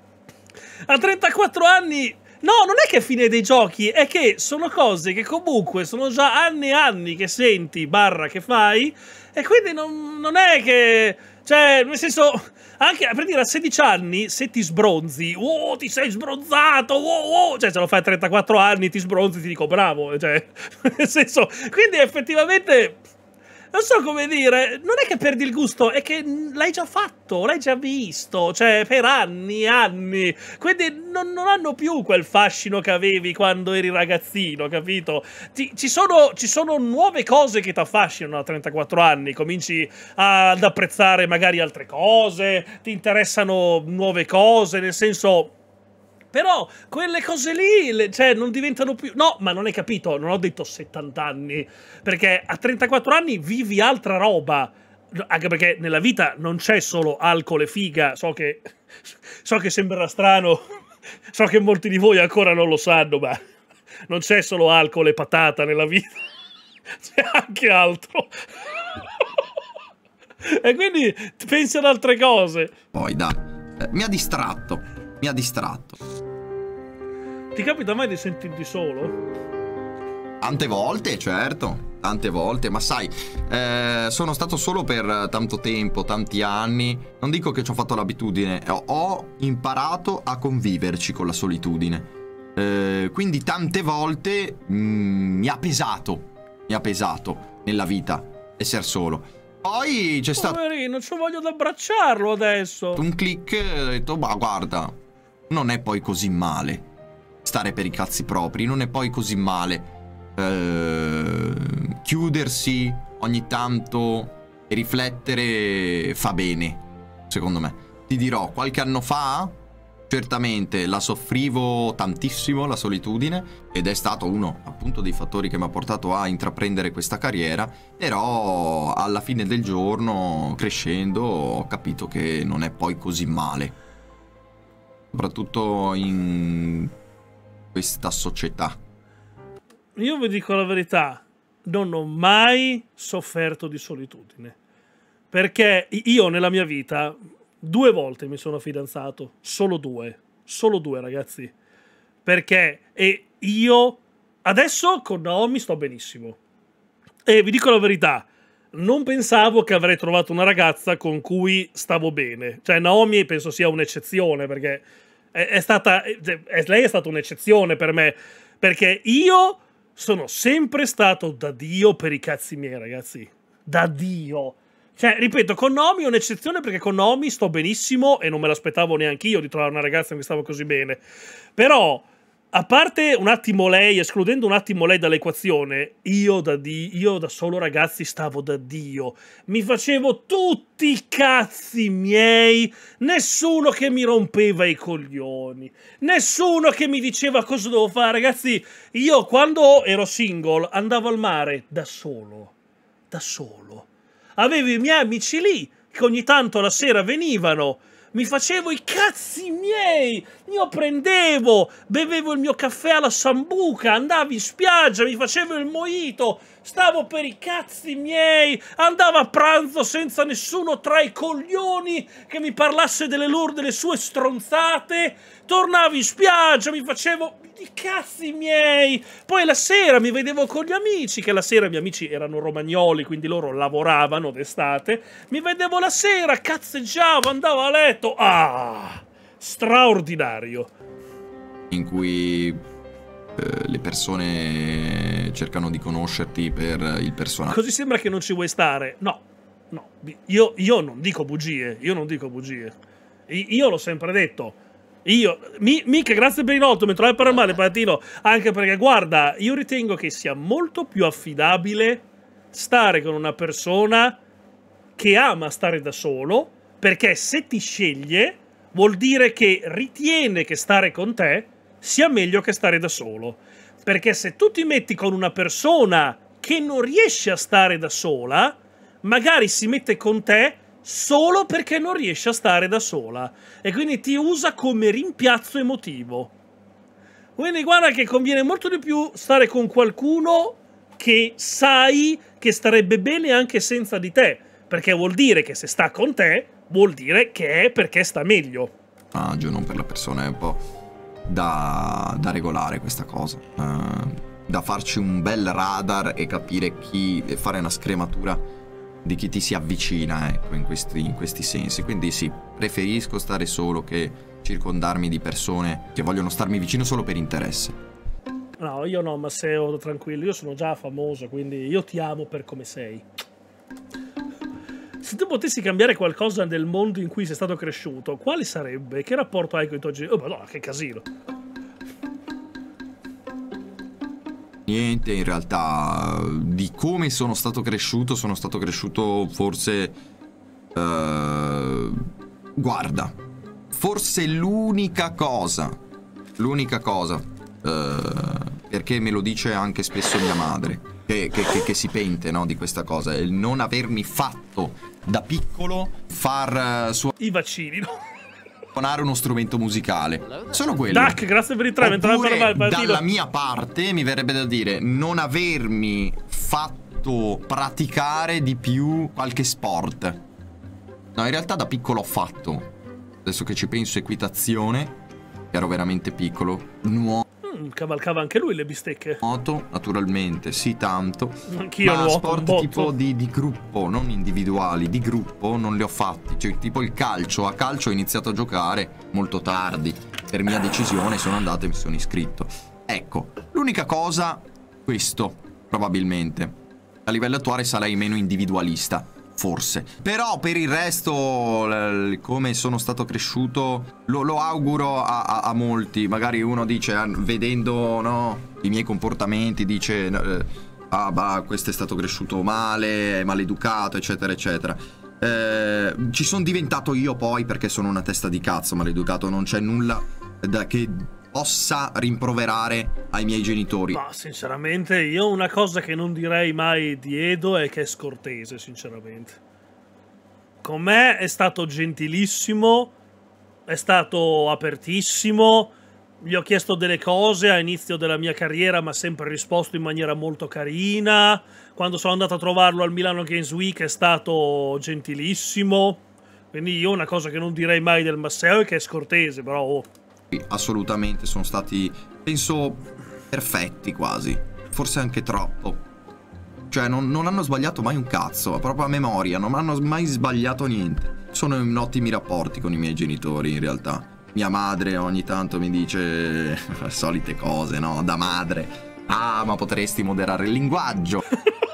a trentaquattro anni... No, non è che è fine dei giochi, è che sono cose che comunque sono già anni e anni che senti, barra che fai, e quindi non, non è che... Cioè, nel senso, anche per dire a sedici anni, se ti sbronzi, oh, ti sei sbronzato, oh, oh, cioè se lo fai a trentaquattro anni, ti sbronzi, ti dico bravo, cioè, nel senso, quindi effettivamente... Non so come dire, non è che perdi il gusto, è che l'hai già fatto, l'hai già visto, cioè per anni e anni, quindi non, non hanno più quel fascino che avevi quando eri ragazzino, capito? Ti, ci, sono, ci sono nuove cose che ti affascinano a trentaquattro anni, cominci a, ad apprezzare magari altre cose, ti interessano nuove cose, nel senso... Però quelle cose lì, le, cioè, non diventano più... No, ma non hai capito, non ho detto settanta anni, perché a trentaquattro anni vivi altra roba, anche perché nella vita non c'è solo alcol e figa, so che, so che sembrerà strano, so che molti di voi ancora non lo sanno, ma non c'è solo alcol e patata nella vita, c'è anche altro. E quindi pensi ad altre cose. Poi, dai, eh, mi ha distratto, mi ha distratto. Ti capita mai di sentirti solo? Tante volte, certo, tante volte, ma sai, eh, sono stato solo per tanto tempo, tanti anni, non dico che ci ho fatto l'abitudine, ho, ho imparato a conviverci con la solitudine. Eh, quindi tante volte mm, mi ha pesato, mi ha pesato nella vita essere solo. Poi c'è stato... Poverino, ci voglio ad abbracciarlo adesso. Un click e ho detto, ma guarda, non è poi così male stare per i cazzi propri, non è poi così male eh, chiudersi ogni tanto e riflettere fa bene, secondo me. Ti dirò, qualche anno fa certamente la soffrivo tantissimo, la solitudine, ed è stato uno appunto dei fattori che mi ha portato a intraprendere questa carriera, però alla fine del giorno, crescendo, ho capito che non è poi così male, soprattutto in questa società. Io vi dico la verità, non ho mai sofferto di solitudine, perché io nella mia vita due volte mi sono fidanzato, solo due, solo due ragazzi, perché e io adesso con Naomi sto benissimo, e vi dico la verità, non pensavo che avrei trovato una ragazza con cui stavo bene, cioè Naomi penso sia un'eccezione, perché è, è stata, è, lei è stata un'eccezione per me, perché io sono sempre stato da Dio per i cazzi miei, ragazzi, da Dio. Cioè, ripeto, con Naomi è un'eccezione perché con Naomi sto benissimo e non me l'aspettavo neanche io di trovare una ragazza con cui stavo così bene. Però, a parte un attimo lei, escludendo un attimo lei dall'equazione, io da, di, io da solo, ragazzi, stavo da Dio. Mi facevo tutti i cazzi miei, nessuno che mi rompeva i coglioni, nessuno che mi diceva cosa devo fare. Ragazzi, io quando ero single andavo al mare da solo, da solo. Avevo i miei amici lì, che ogni tanto la sera venivano, mi facevo i cazzi miei, io prendevo, bevevo il mio caffè alla sambuca, andavo in spiaggia, mi facevo il mojito, stavo per i cazzi miei, andavo a pranzo senza nessuno tra i coglioni che mi parlasse delle loro, delle sue stronzate, tornavo in spiaggia, mi facevo i cazzi miei, poi la sera mi vedevo con gli amici, che la sera i miei amici erano romagnoli, quindi loro lavoravano d'estate, mi vedevo la sera, cazzeggiavo, andavo a letto, ah, straordinario. In cui eh, le persone cercano di conoscerti per il personaggio. Così sembra che non ci vuoi stare. No, no, io, io non dico bugie, io non dico bugie. Io l'ho sempre detto. Io, mi, mica, grazie per il noto, mi trovi per male, Patino. Anche perché, guarda, io ritengo che sia molto più affidabile stare con una persona che ama stare da solo, perché se ti sceglie vuol dire che ritiene che stare con te sia meglio che stare da solo. Perché se tu ti metti con una persona che non riesce a stare da sola, magari si mette con te solo perché non riesce a stare da sola e quindi ti usa come rimpiazzo emotivo. Quindi guarda che conviene molto di più stare con qualcuno che sai che starebbe bene anche senza di te, perché vuol dire che se sta con te vuol dire che è perché sta meglio. Ah, giù, non per la persona, è un po' da, da regolare questa cosa, uh, da farci un bel radar e capire chi, e fare una scrematura di chi ti si avvicina, ecco, in questi, in questi sensi. Quindi sì, preferisco stare solo che circondarmi di persone che vogliono starmi vicino solo per interesse. No, io no, Matteo, tranquillo, io sono già famoso, quindi io ti amo per come sei. Se tu potessi cambiare qualcosa nel mondo in cui sei stato cresciuto, quale sarebbe? Che rapporto hai con i tuoi genitori? Oh, madonna, che casino. Niente, in realtà, di come sono stato cresciuto, sono stato cresciuto forse... Uh, guarda, forse l'unica cosa, l'unica cosa, uh, perché me lo dice anche spesso mia madre, che, che, che, che si pente, no, di questa cosa, è il non avermi fatto da piccolo far uh, suonare i vaccini, no? uno strumento musicale. Solo quello. Duck, grazie per il tre. Oppure, dalla mia parte mi verrebbe da dire non avermi fatto praticare di più qualche sport. No, in realtà da piccolo ho fatto, adesso che ci penso, equitazione, che ero veramente piccolo, nuoto. Mm, cavalcava anche lui le bistecche. Nuoto, naturalmente, sì, tanto. Anch'io ma nuoto, sport tipo di, di gruppo, non individuali, di gruppo non li ho fatti. Cioè, tipo il calcio, a calcio ho iniziato a giocare molto tardi. per mia decisione sono andato e mi sono iscritto. Ecco, l'unica cosa, questo, probabilmente. A livello attuale sarei meno individualista, forse. Però per il resto, come sono stato cresciuto, lo, lo auguro a, a, a molti. Magari uno dice, vedendo no, i miei comportamenti, dice, ah bah, questo è stato cresciuto male, è maleducato, eccetera, eccetera. Eh, ci sono diventato io poi perché sono una testa di cazzo maleducato, non c'è nulla da che possa rimproverare ai miei genitori. Ma sinceramente io una cosa che non direi mai di Edo è che è scortese, sinceramente. Con me è stato gentilissimo, è stato apertissimo, gli ho chiesto delle cose a inizio della mia carriera, ma ha sempre risposto in maniera molto carina. Quando sono andato a trovarlo al Milano Games Week è stato gentilissimo. Quindi io una cosa che non direi mai del Masseo è che è scortese, però oh. Assolutamente, sono stati, penso, perfetti quasi, forse anche troppo. Cioè non, non hanno sbagliato mai un cazzo, proprio a memoria, non hanno mai sbagliato niente. Sono in ottimi rapporti con i miei genitori in realtà. Mia madre ogni tanto mi dice solite cose, no? Da madre. Ah, ma potresti moderare il linguaggio.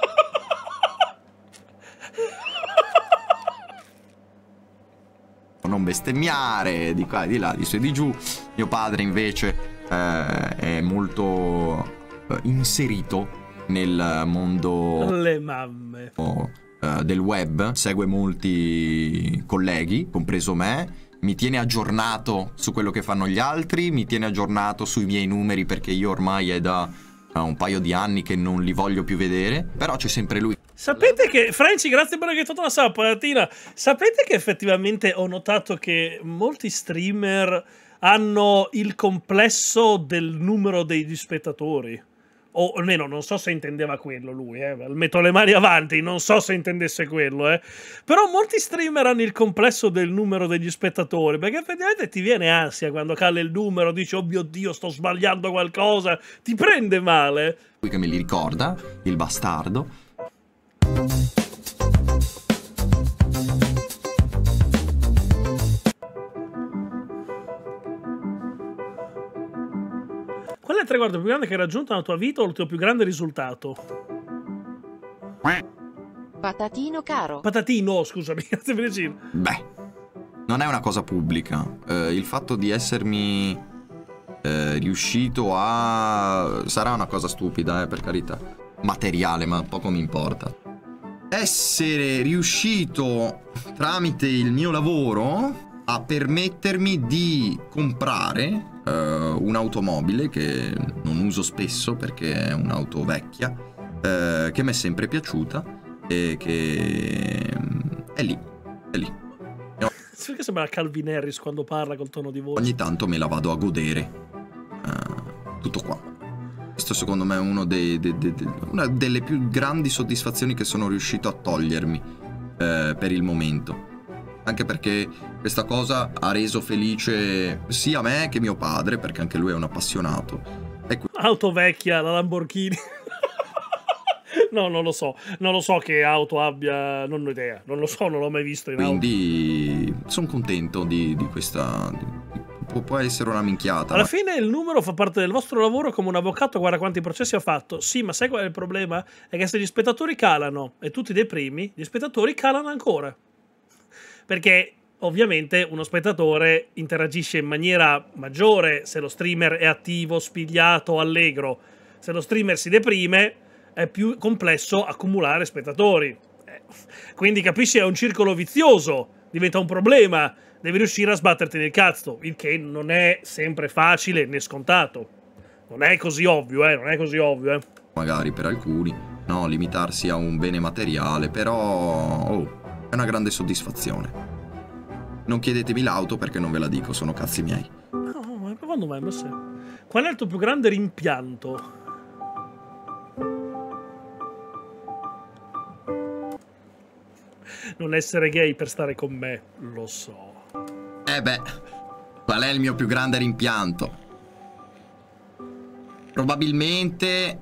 Non bestemmiare, di qua e di là, di su e di giù. Mio padre invece eh, è molto eh, inserito nel mondo Le mamme. eh, del web, segue molti colleghi, compreso me, mi tiene aggiornato su quello che fanno gli altri, mi tiene aggiornato sui miei numeri perché io ormai è da uh, un paio di anni che non li voglio più vedere, però c'è sempre lui. Sapete che, Franci, grazie per aver fatto la sappatina. Sapete che effettivamente ho notato che molti streamer hanno il complesso del numero degli spettatori. O almeno non so se intendeva quello lui, eh. Metto le mani avanti, non so se intendesse quello, eh. Però molti streamer hanno il complesso del numero degli spettatori, perché effettivamente ti viene ansia quando cala il numero, dici oh mio Dio sto sbagliando qualcosa, ti prende male. Lui che me li ricorda, il bastardo. Qual è il traguardo più grande che hai raggiunto nella tua vita o il tuo più grande risultato? Patatino caro. Patatino, scusami, grazie per il Beh, non è una cosa pubblica. Eh, il fatto di essermi eh, riuscito a... sarà una cosa stupida, eh, per carità. Materiale, ma poco mi importa. Essere riuscito tramite il mio lavoro a permettermi di comprare uh, un'automobile che non uso spesso perché è un'auto vecchia, uh, che mi è sempre piaciuta e che è lì, è lì. Perché sembra Calvin Harris quando parla col tono di voce? Ogni tanto me la vado a godere. Uh, tutto qua. Questo secondo me è uno dei, dei, dei, una delle più grandi soddisfazioni che sono riuscito a togliermi uh, per il momento. Anche perché questa cosa ha reso felice sia me che mio padre, perché anche lui è un appassionato. E auto vecchia, la Lamborghini. No, non lo so. Non lo so che auto abbia, non ho idea. Non lo so, non l'ho mai visto in quindi sono contento di, di questa... Di, può, può essere una minchiata. Alla ma... fine il numero fa parte del vostro lavoro come un avvocato, guarda quanti processi ha fatto. Sì, ma sai qual è il problema? È che se gli spettatori calano e tu ti deprimi, gli spettatori calano ancora. Perché ovviamente uno spettatore interagisce in maniera maggiore se lo streamer è attivo, spigliato, allegro. Se lo streamer si deprime è più complesso accumulare spettatori. Eh, quindi capisci, è un circolo vizioso, diventa un problema, devi riuscire a sbatterti nel cazzo, il che non è sempre facile né scontato. Non è così ovvio, eh, non è così ovvio, eh. Magari per alcuni, no, limitarsi a un bene materiale, però... Oh. È una grande soddisfazione. Non chiedetemi l'auto perché non ve la dico, sono cazzi miei. No, ma quando mai? Ma se... Qual è il tuo più grande rimpianto? Non essere gay per stare con me, lo so. Eh beh, qual è il mio più grande rimpianto? Probabilmente...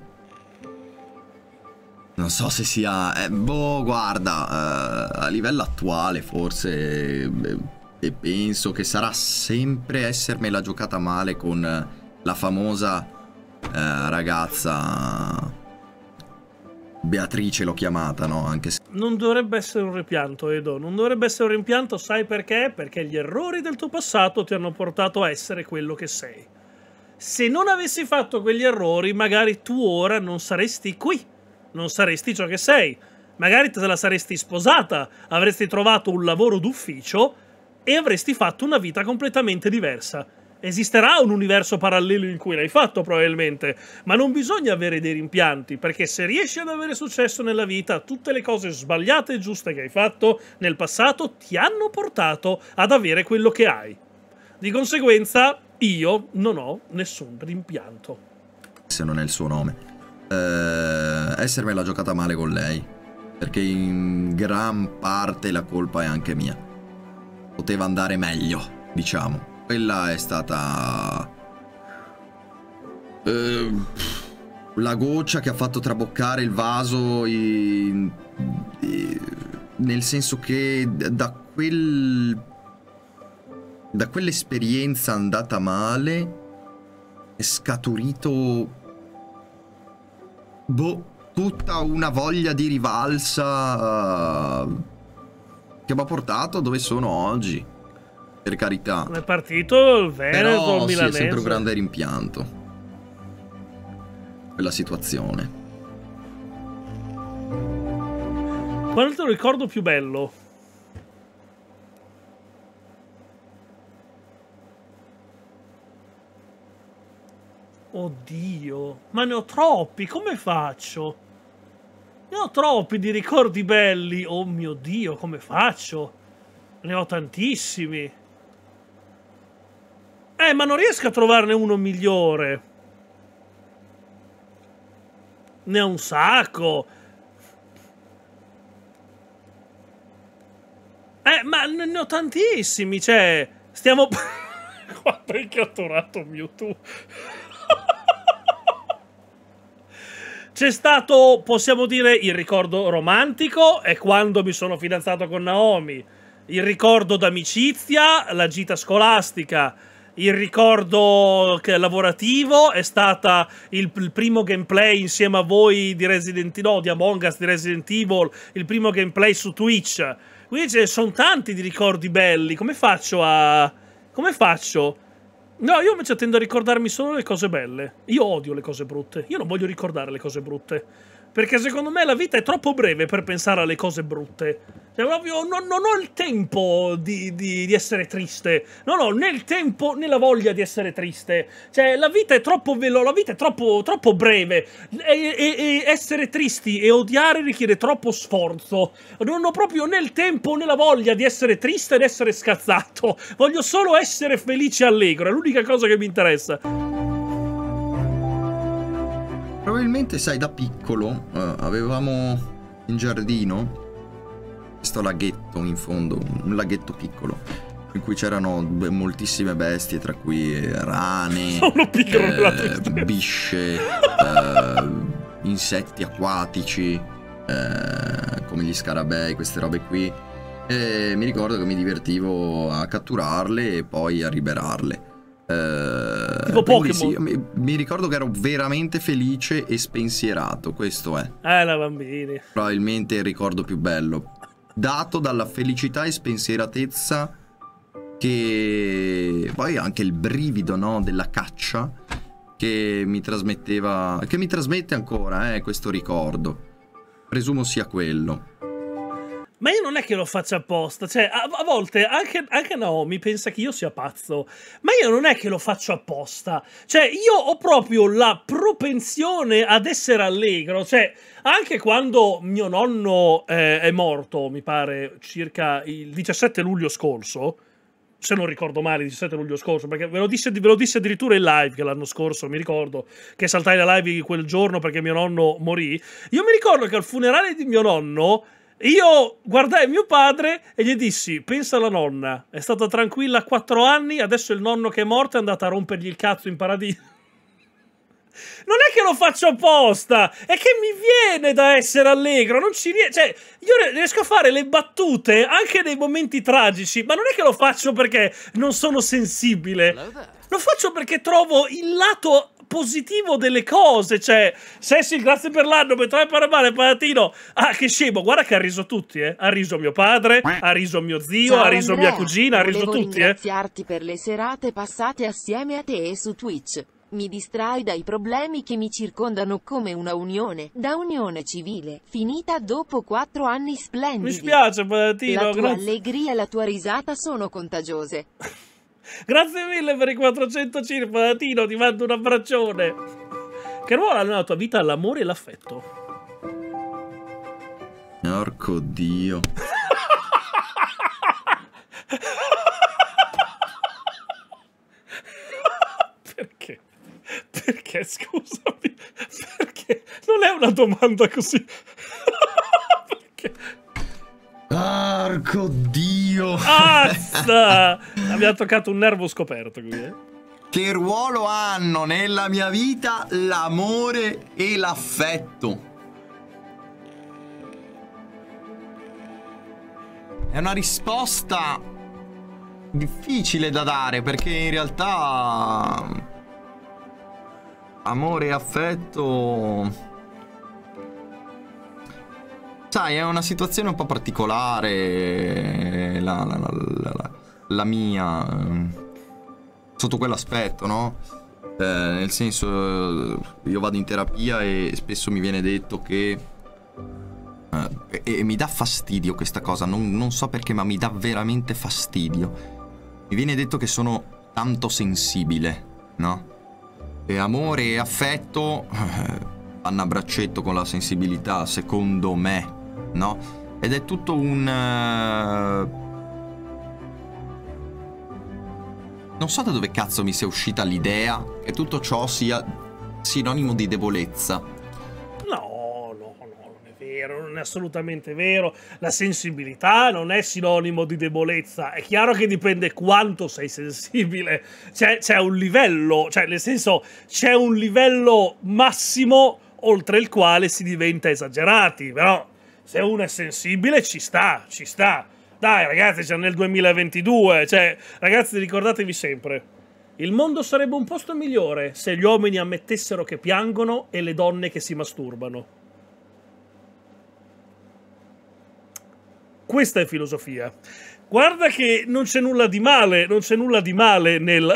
Non so se sia... Eh, boh, guarda, eh, a livello attuale forse... Eh, e penso che sarà sempre essermela giocata male con la famosa eh, ragazza Beatrice, l'ho chiamata, no? Anche se... Non dovrebbe essere un rimpianto, Edo, non dovrebbe essere un rimpianto, sai perché? Perché gli errori del tuo passato ti hanno portato a essere quello che sei. Se non avessi fatto quegli errori, magari tu ora non saresti qui, non saresti ciò che sei. Magari te la saresti sposata, avresti trovato un lavoro d'ufficio e avresti fatto una vita completamente diversa. Esisterà un universo parallelo in cui l'hai fatto probabilmente, ma non bisogna avere dei rimpianti, perché se riesci ad avere successo nella vita, tutte le cose sbagliate e giuste che hai fatto nel passato ti hanno portato ad avere quello che hai. Di conseguenza io non ho nessun rimpianto. Se non è il suo nome. Eh, essermela giocata male con lei, perché in gran parte la colpa è anche mia. Poteva andare meglio, diciamo. Quella è stata eh, la goccia che ha fatto traboccare il vaso, in, in, nel senso che da quel da quell'esperienza andata male è scaturito boh, tutta una voglia di rivalsa uh, che mi ha portato dove sono oggi. Per carità. È partito il Veneto, però il milanese. Sì, è sempre un grande rimpianto quella situazione. Qual è il tuo ricordo più bello? Oddio, ma ne ho troppi, come faccio? Ne ho troppi di ricordi belli. Oh mio Dio, come faccio? Ne ho tantissimi. Eh, ma non riesco a trovarne uno migliore. Ne ho un sacco. Eh, ma ne ho tantissimi, cioè... Stiamo... Quanto hai catturato Mewtwo? C'è stato, possiamo dire, il ricordo romantico, è quando mi sono fidanzato con Naomi. Il ricordo d'amicizia, la gita scolastica. Il ricordo lavorativo è stata il, il primo gameplay insieme a voi di Resident Evil, no, di Among Us, di Resident Evil, il primo gameplay su Twitch. Quindi ce ne sono tanti di ricordi belli. Come faccio a... Come faccio? No, io invece tendo a ricordarmi solo le cose belle. Io odio le cose brutte. Io non voglio ricordare le cose brutte. Perché secondo me la vita è troppo breve per pensare alle cose brutte. Cioè, proprio non, non ho il tempo di, di, di essere triste. Non ho né il tempo né la voglia di essere triste. Cioè, la vita è troppo veloce, la vita è troppo, troppo breve. E, e, e essere tristi e odiare richiede troppo sforzo. Non ho proprio né il tempo né la voglia di essere triste ed essere scazzato. Voglio solo essere felice e allegro. È l'unica cosa che mi interessa. Probabilmente, sai, da piccolo eh, avevamo in giardino questo laghetto in fondo, un laghetto piccolo, in cui c'erano moltissime bestie, tra cui rane, eh, bisce, eh, insetti acquatici, eh, come gli scarabei, queste robe qui. E mi ricordo che mi divertivo a catturarle e poi a liberarle. Uh, tipo Pokémon. Sì, mi, mi ricordo che ero veramente felice e spensierato. Questo è Eh la bambini probabilmente il ricordo più bello, dato dalla felicità e spensieratezza, che poi anche il brivido, no, della caccia che mi trasmetteva, che mi trasmette ancora eh, questo ricordo. Presumo sia quello. Ma io non è che lo faccia apposta, cioè a, a volte anche, anche Naomi pensa che io sia pazzo, ma io non è che lo faccio apposta, cioè io ho proprio la propensione ad essere allegro, cioè anche quando mio nonno eh, è morto, mi pare circa il diciassette luglio scorso, se non ricordo male, il diciassette luglio scorso, perché ve lo disse, ve lo disse addirittura in live, che l'anno scorso, mi ricordo, che saltai la live quel giorno perché mio nonno morì. Io mi ricordo che al funerale di mio nonno io guardai mio padre e gli dissi: pensa alla nonna, è stata tranquilla quattro anni, adesso il nonno che è morto è andato a rompergli il cazzo in paradiso. Non è che lo faccio apposta, è che mi viene da essere allegro, non ci riesco, cioè, io riesco a fare le battute anche nei momenti tragici, ma non è che lo faccio perché non sono sensibile, lo faccio perché trovo il lato positivo delle cose, cioè, Cecil, grazie per l'anno, per tre paramale, patatino, ah, che scemo, guarda che ha riso tutti, eh, ha riso mio padre, ha riso mio zio, Ciao ha riso Andrea, mia cugina, ha riso volevo tutti, eh. ringraziarti per le serate passate assieme a te e su Twitch. Mi distrai dai problemi che mi circondano come una unione, da unione civile, finita dopo quattro anni splendidi. Mi spiace, patatino, La tua grazie. allegria e la tua risata sono contagiose. Grazie mille per i quattrocento circa, patatino, ti mando un abbraccione. Che ruolo hanno nella tua vita l'amore e l'affetto? Porco Dio. Perché? Perché, scusami? Perché? Non è una domanda così. Perché? Porco Dio. Azza! Abbiamo toccato un nervo scoperto qui, eh. Che ruolo hanno nella mia vita l'amore e l'affetto? È una risposta difficile da dare, perché in realtà amore e affetto, sai, è una situazione un po' particolare la, la, la, la, la mia sotto quell'aspetto, no? Eh, nel senso, io vado in terapia e spesso mi viene detto che eh, e, e mi dà fastidio questa cosa, non, non so perché, ma mi dà veramente fastidio. Mi viene detto che sono tanto sensibile, no? E amore e affetto eh, vanno a braccetto con la sensibilità, secondo me, no? Ed è tutto un... Uh... non so da dove cazzo mi sia uscita l'idea che tutto ciò sia sinonimo di debolezza. No, no, no, non è vero, non è assolutamente vero. La sensibilità non è sinonimo di debolezza. È chiaro che dipende quanto sei sensibile. C'è, c'è un livello, cioè nel senso, c'è un livello massimo oltre il quale si diventa esagerati. Però se uno è sensibile ci sta, ci sta. Dai ragazzi, siamo nel duemilaventidue, cioè, ragazzi, ricordatevi sempre, il mondo sarebbe un posto migliore se gli uomini ammettessero che piangono e le donne che si masturbano. Questa è filosofia. Guarda che non c'è nulla di male, non c'è nulla di male nel...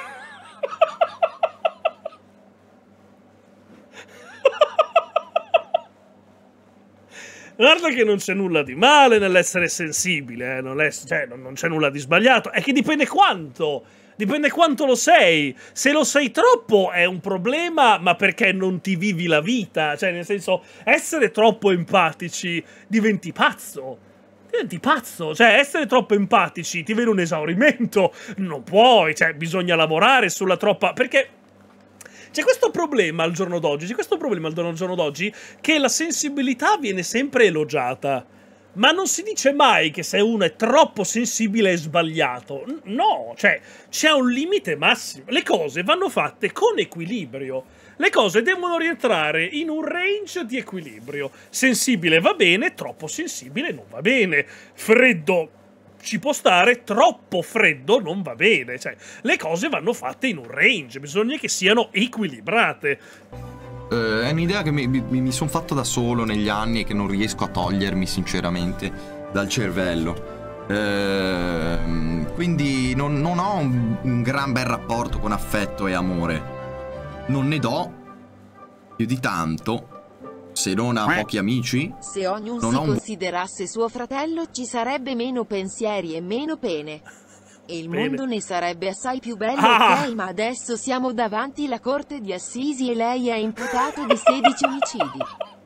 Guarda che non c'è nulla di male nell'essere sensibile, eh? non, è, cioè, non, non c'è nulla di sbagliato, è che dipende quanto, dipende quanto lo sei. Se lo sei troppo è un problema, ma perché non ti vivi la vita, cioè nel senso, essere troppo empatici diventi pazzo, diventi pazzo, cioè essere troppo empatici ti viene un esaurimento, non puoi, cioè bisogna lavorare sulla troppa, perché... C'è questo problema al giorno d'oggi, c'è questo problema al giorno d'oggi che la sensibilità viene sempre elogiata, ma non si dice mai che se uno è troppo sensibile è sbagliato. No, cioè c'è un limite massimo. Le cose vanno fatte con equilibrio. Le cose devono rientrare in un range di equilibrio. Sensibile va bene, troppo sensibile non va bene. Freddo ci può stare, troppo freddo non va bene, cioè le cose vanno fatte in un range, bisogna che siano equilibrate. Uh, è un'idea che mi, mi, mi sono fatto da solo negli anni e che non riesco a togliermi sinceramente dal cervello. Uh, quindi non, non ho un, un gran bel rapporto con affetto e amore, non ne do più di tanto. Se non ha pochi amici. Se ognuno non si ho un... considerasse suo fratello ci sarebbe meno pensieri e meno pene. E il Bene. mondo ne sarebbe assai più bello, Ah! ok? Ma adesso siamo davanti alla corte di Assisi e lei è imputato di sedici omicidi.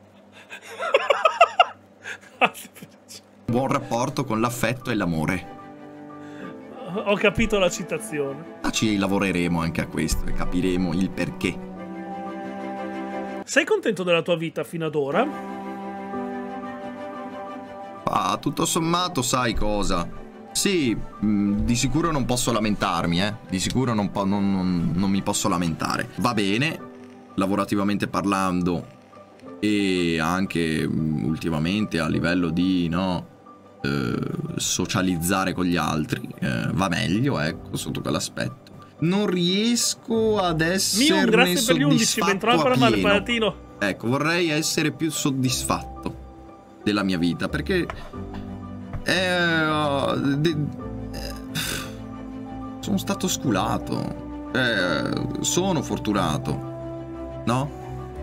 buon rapporto con l'affetto e l'amore. Ho capito la citazione. Ma ci lavoreremo anche a questo e capiremo il perché. Sei contento della tua vita fino ad ora? Ah, tutto sommato, sai cosa? Sì, mh, di sicuro non posso lamentarmi, eh. Di sicuro non, po non, non, non mi posso lamentare. Va bene, lavorativamente parlando e anche mh, ultimamente a livello di, no, eh, socializzare con gli altri, eh, va meglio, ecco, sotto quell'aspetto. Non riesco ad esserne Mio, grazie per gli undici, mentre ancora male appieno. palatino. Ecco, vorrei essere più soddisfatto della mia vita, perché eh, de, eh, sono stato sculato, eh, sono fortunato, no?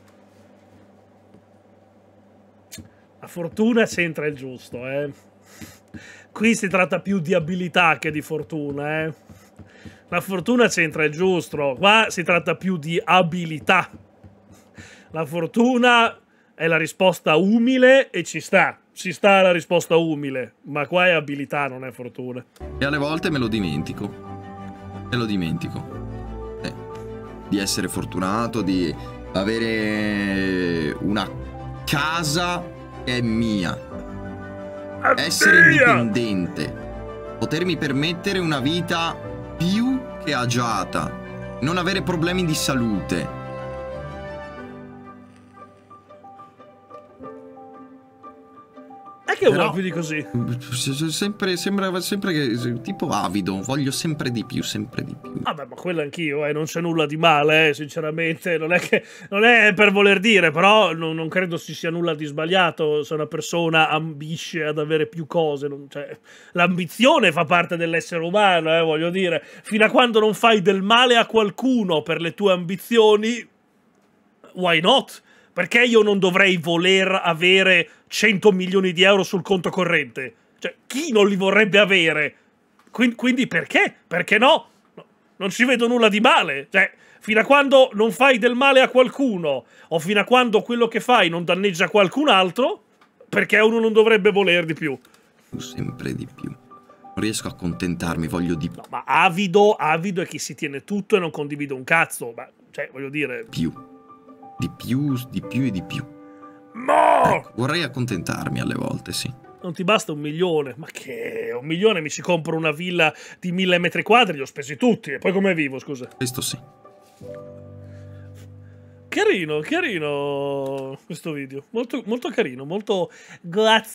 La fortuna c'entra il giusto, eh. Qui si tratta più di abilità che di fortuna, eh. La fortuna c'entra il giusto, qua si tratta più di abilità. La fortuna è la risposta umile e ci sta. Ci sta la risposta umile, ma qua è abilità, non è fortuna. E alle volte me lo dimentico. Me lo dimentico. Eh, di essere fortunato, di avere una casa che è mia. Essere indipendente. Potermi permettere una vita più che agiata. Non avere problemi di salute. È che uno più di così. Sempre, sembra sempre che tipo avido, voglio sempre di più, sempre di più. Vabbè, ma quello anch'io, eh, non c'è nulla di male, eh, sinceramente. Non è che non è per voler dire, però non, non credo ci sia nulla di sbagliato se una persona ambisce ad avere più cose. Non, cioè, l'ambizione fa parte dell'essere umano, eh, voglio dire. Fino a quando non fai del male a qualcuno per le tue ambizioni, why not? Perché io non dovrei voler avere cento milioni di euro sul conto corrente? Cioè, chi non li vorrebbe avere? Quindi, quindi perché? Perché no? no? Non ci vedo nulla di male. Cioè, fino a quando non fai del male a qualcuno, o fino a quando quello che fai non danneggia qualcun altro, perché uno non dovrebbe voler di più? Sempre di più. Non riesco a accontentarmi, voglio di più. No, ma avido, avido è chi si tiene tutto e non condivide un cazzo. Ma, cioè, voglio dire... Più. Di più, di più e di più. No! Ecco, vorrei accontentarmi alle volte, sì. Non ti basta un milione? Ma che? Un milione mi ci compro una villa di mille metri quadri, li ho spesi tutti. E poi come vivo, scusa? Questo sì. Carino, carino questo video. Molto, molto carino, molto... Grazie.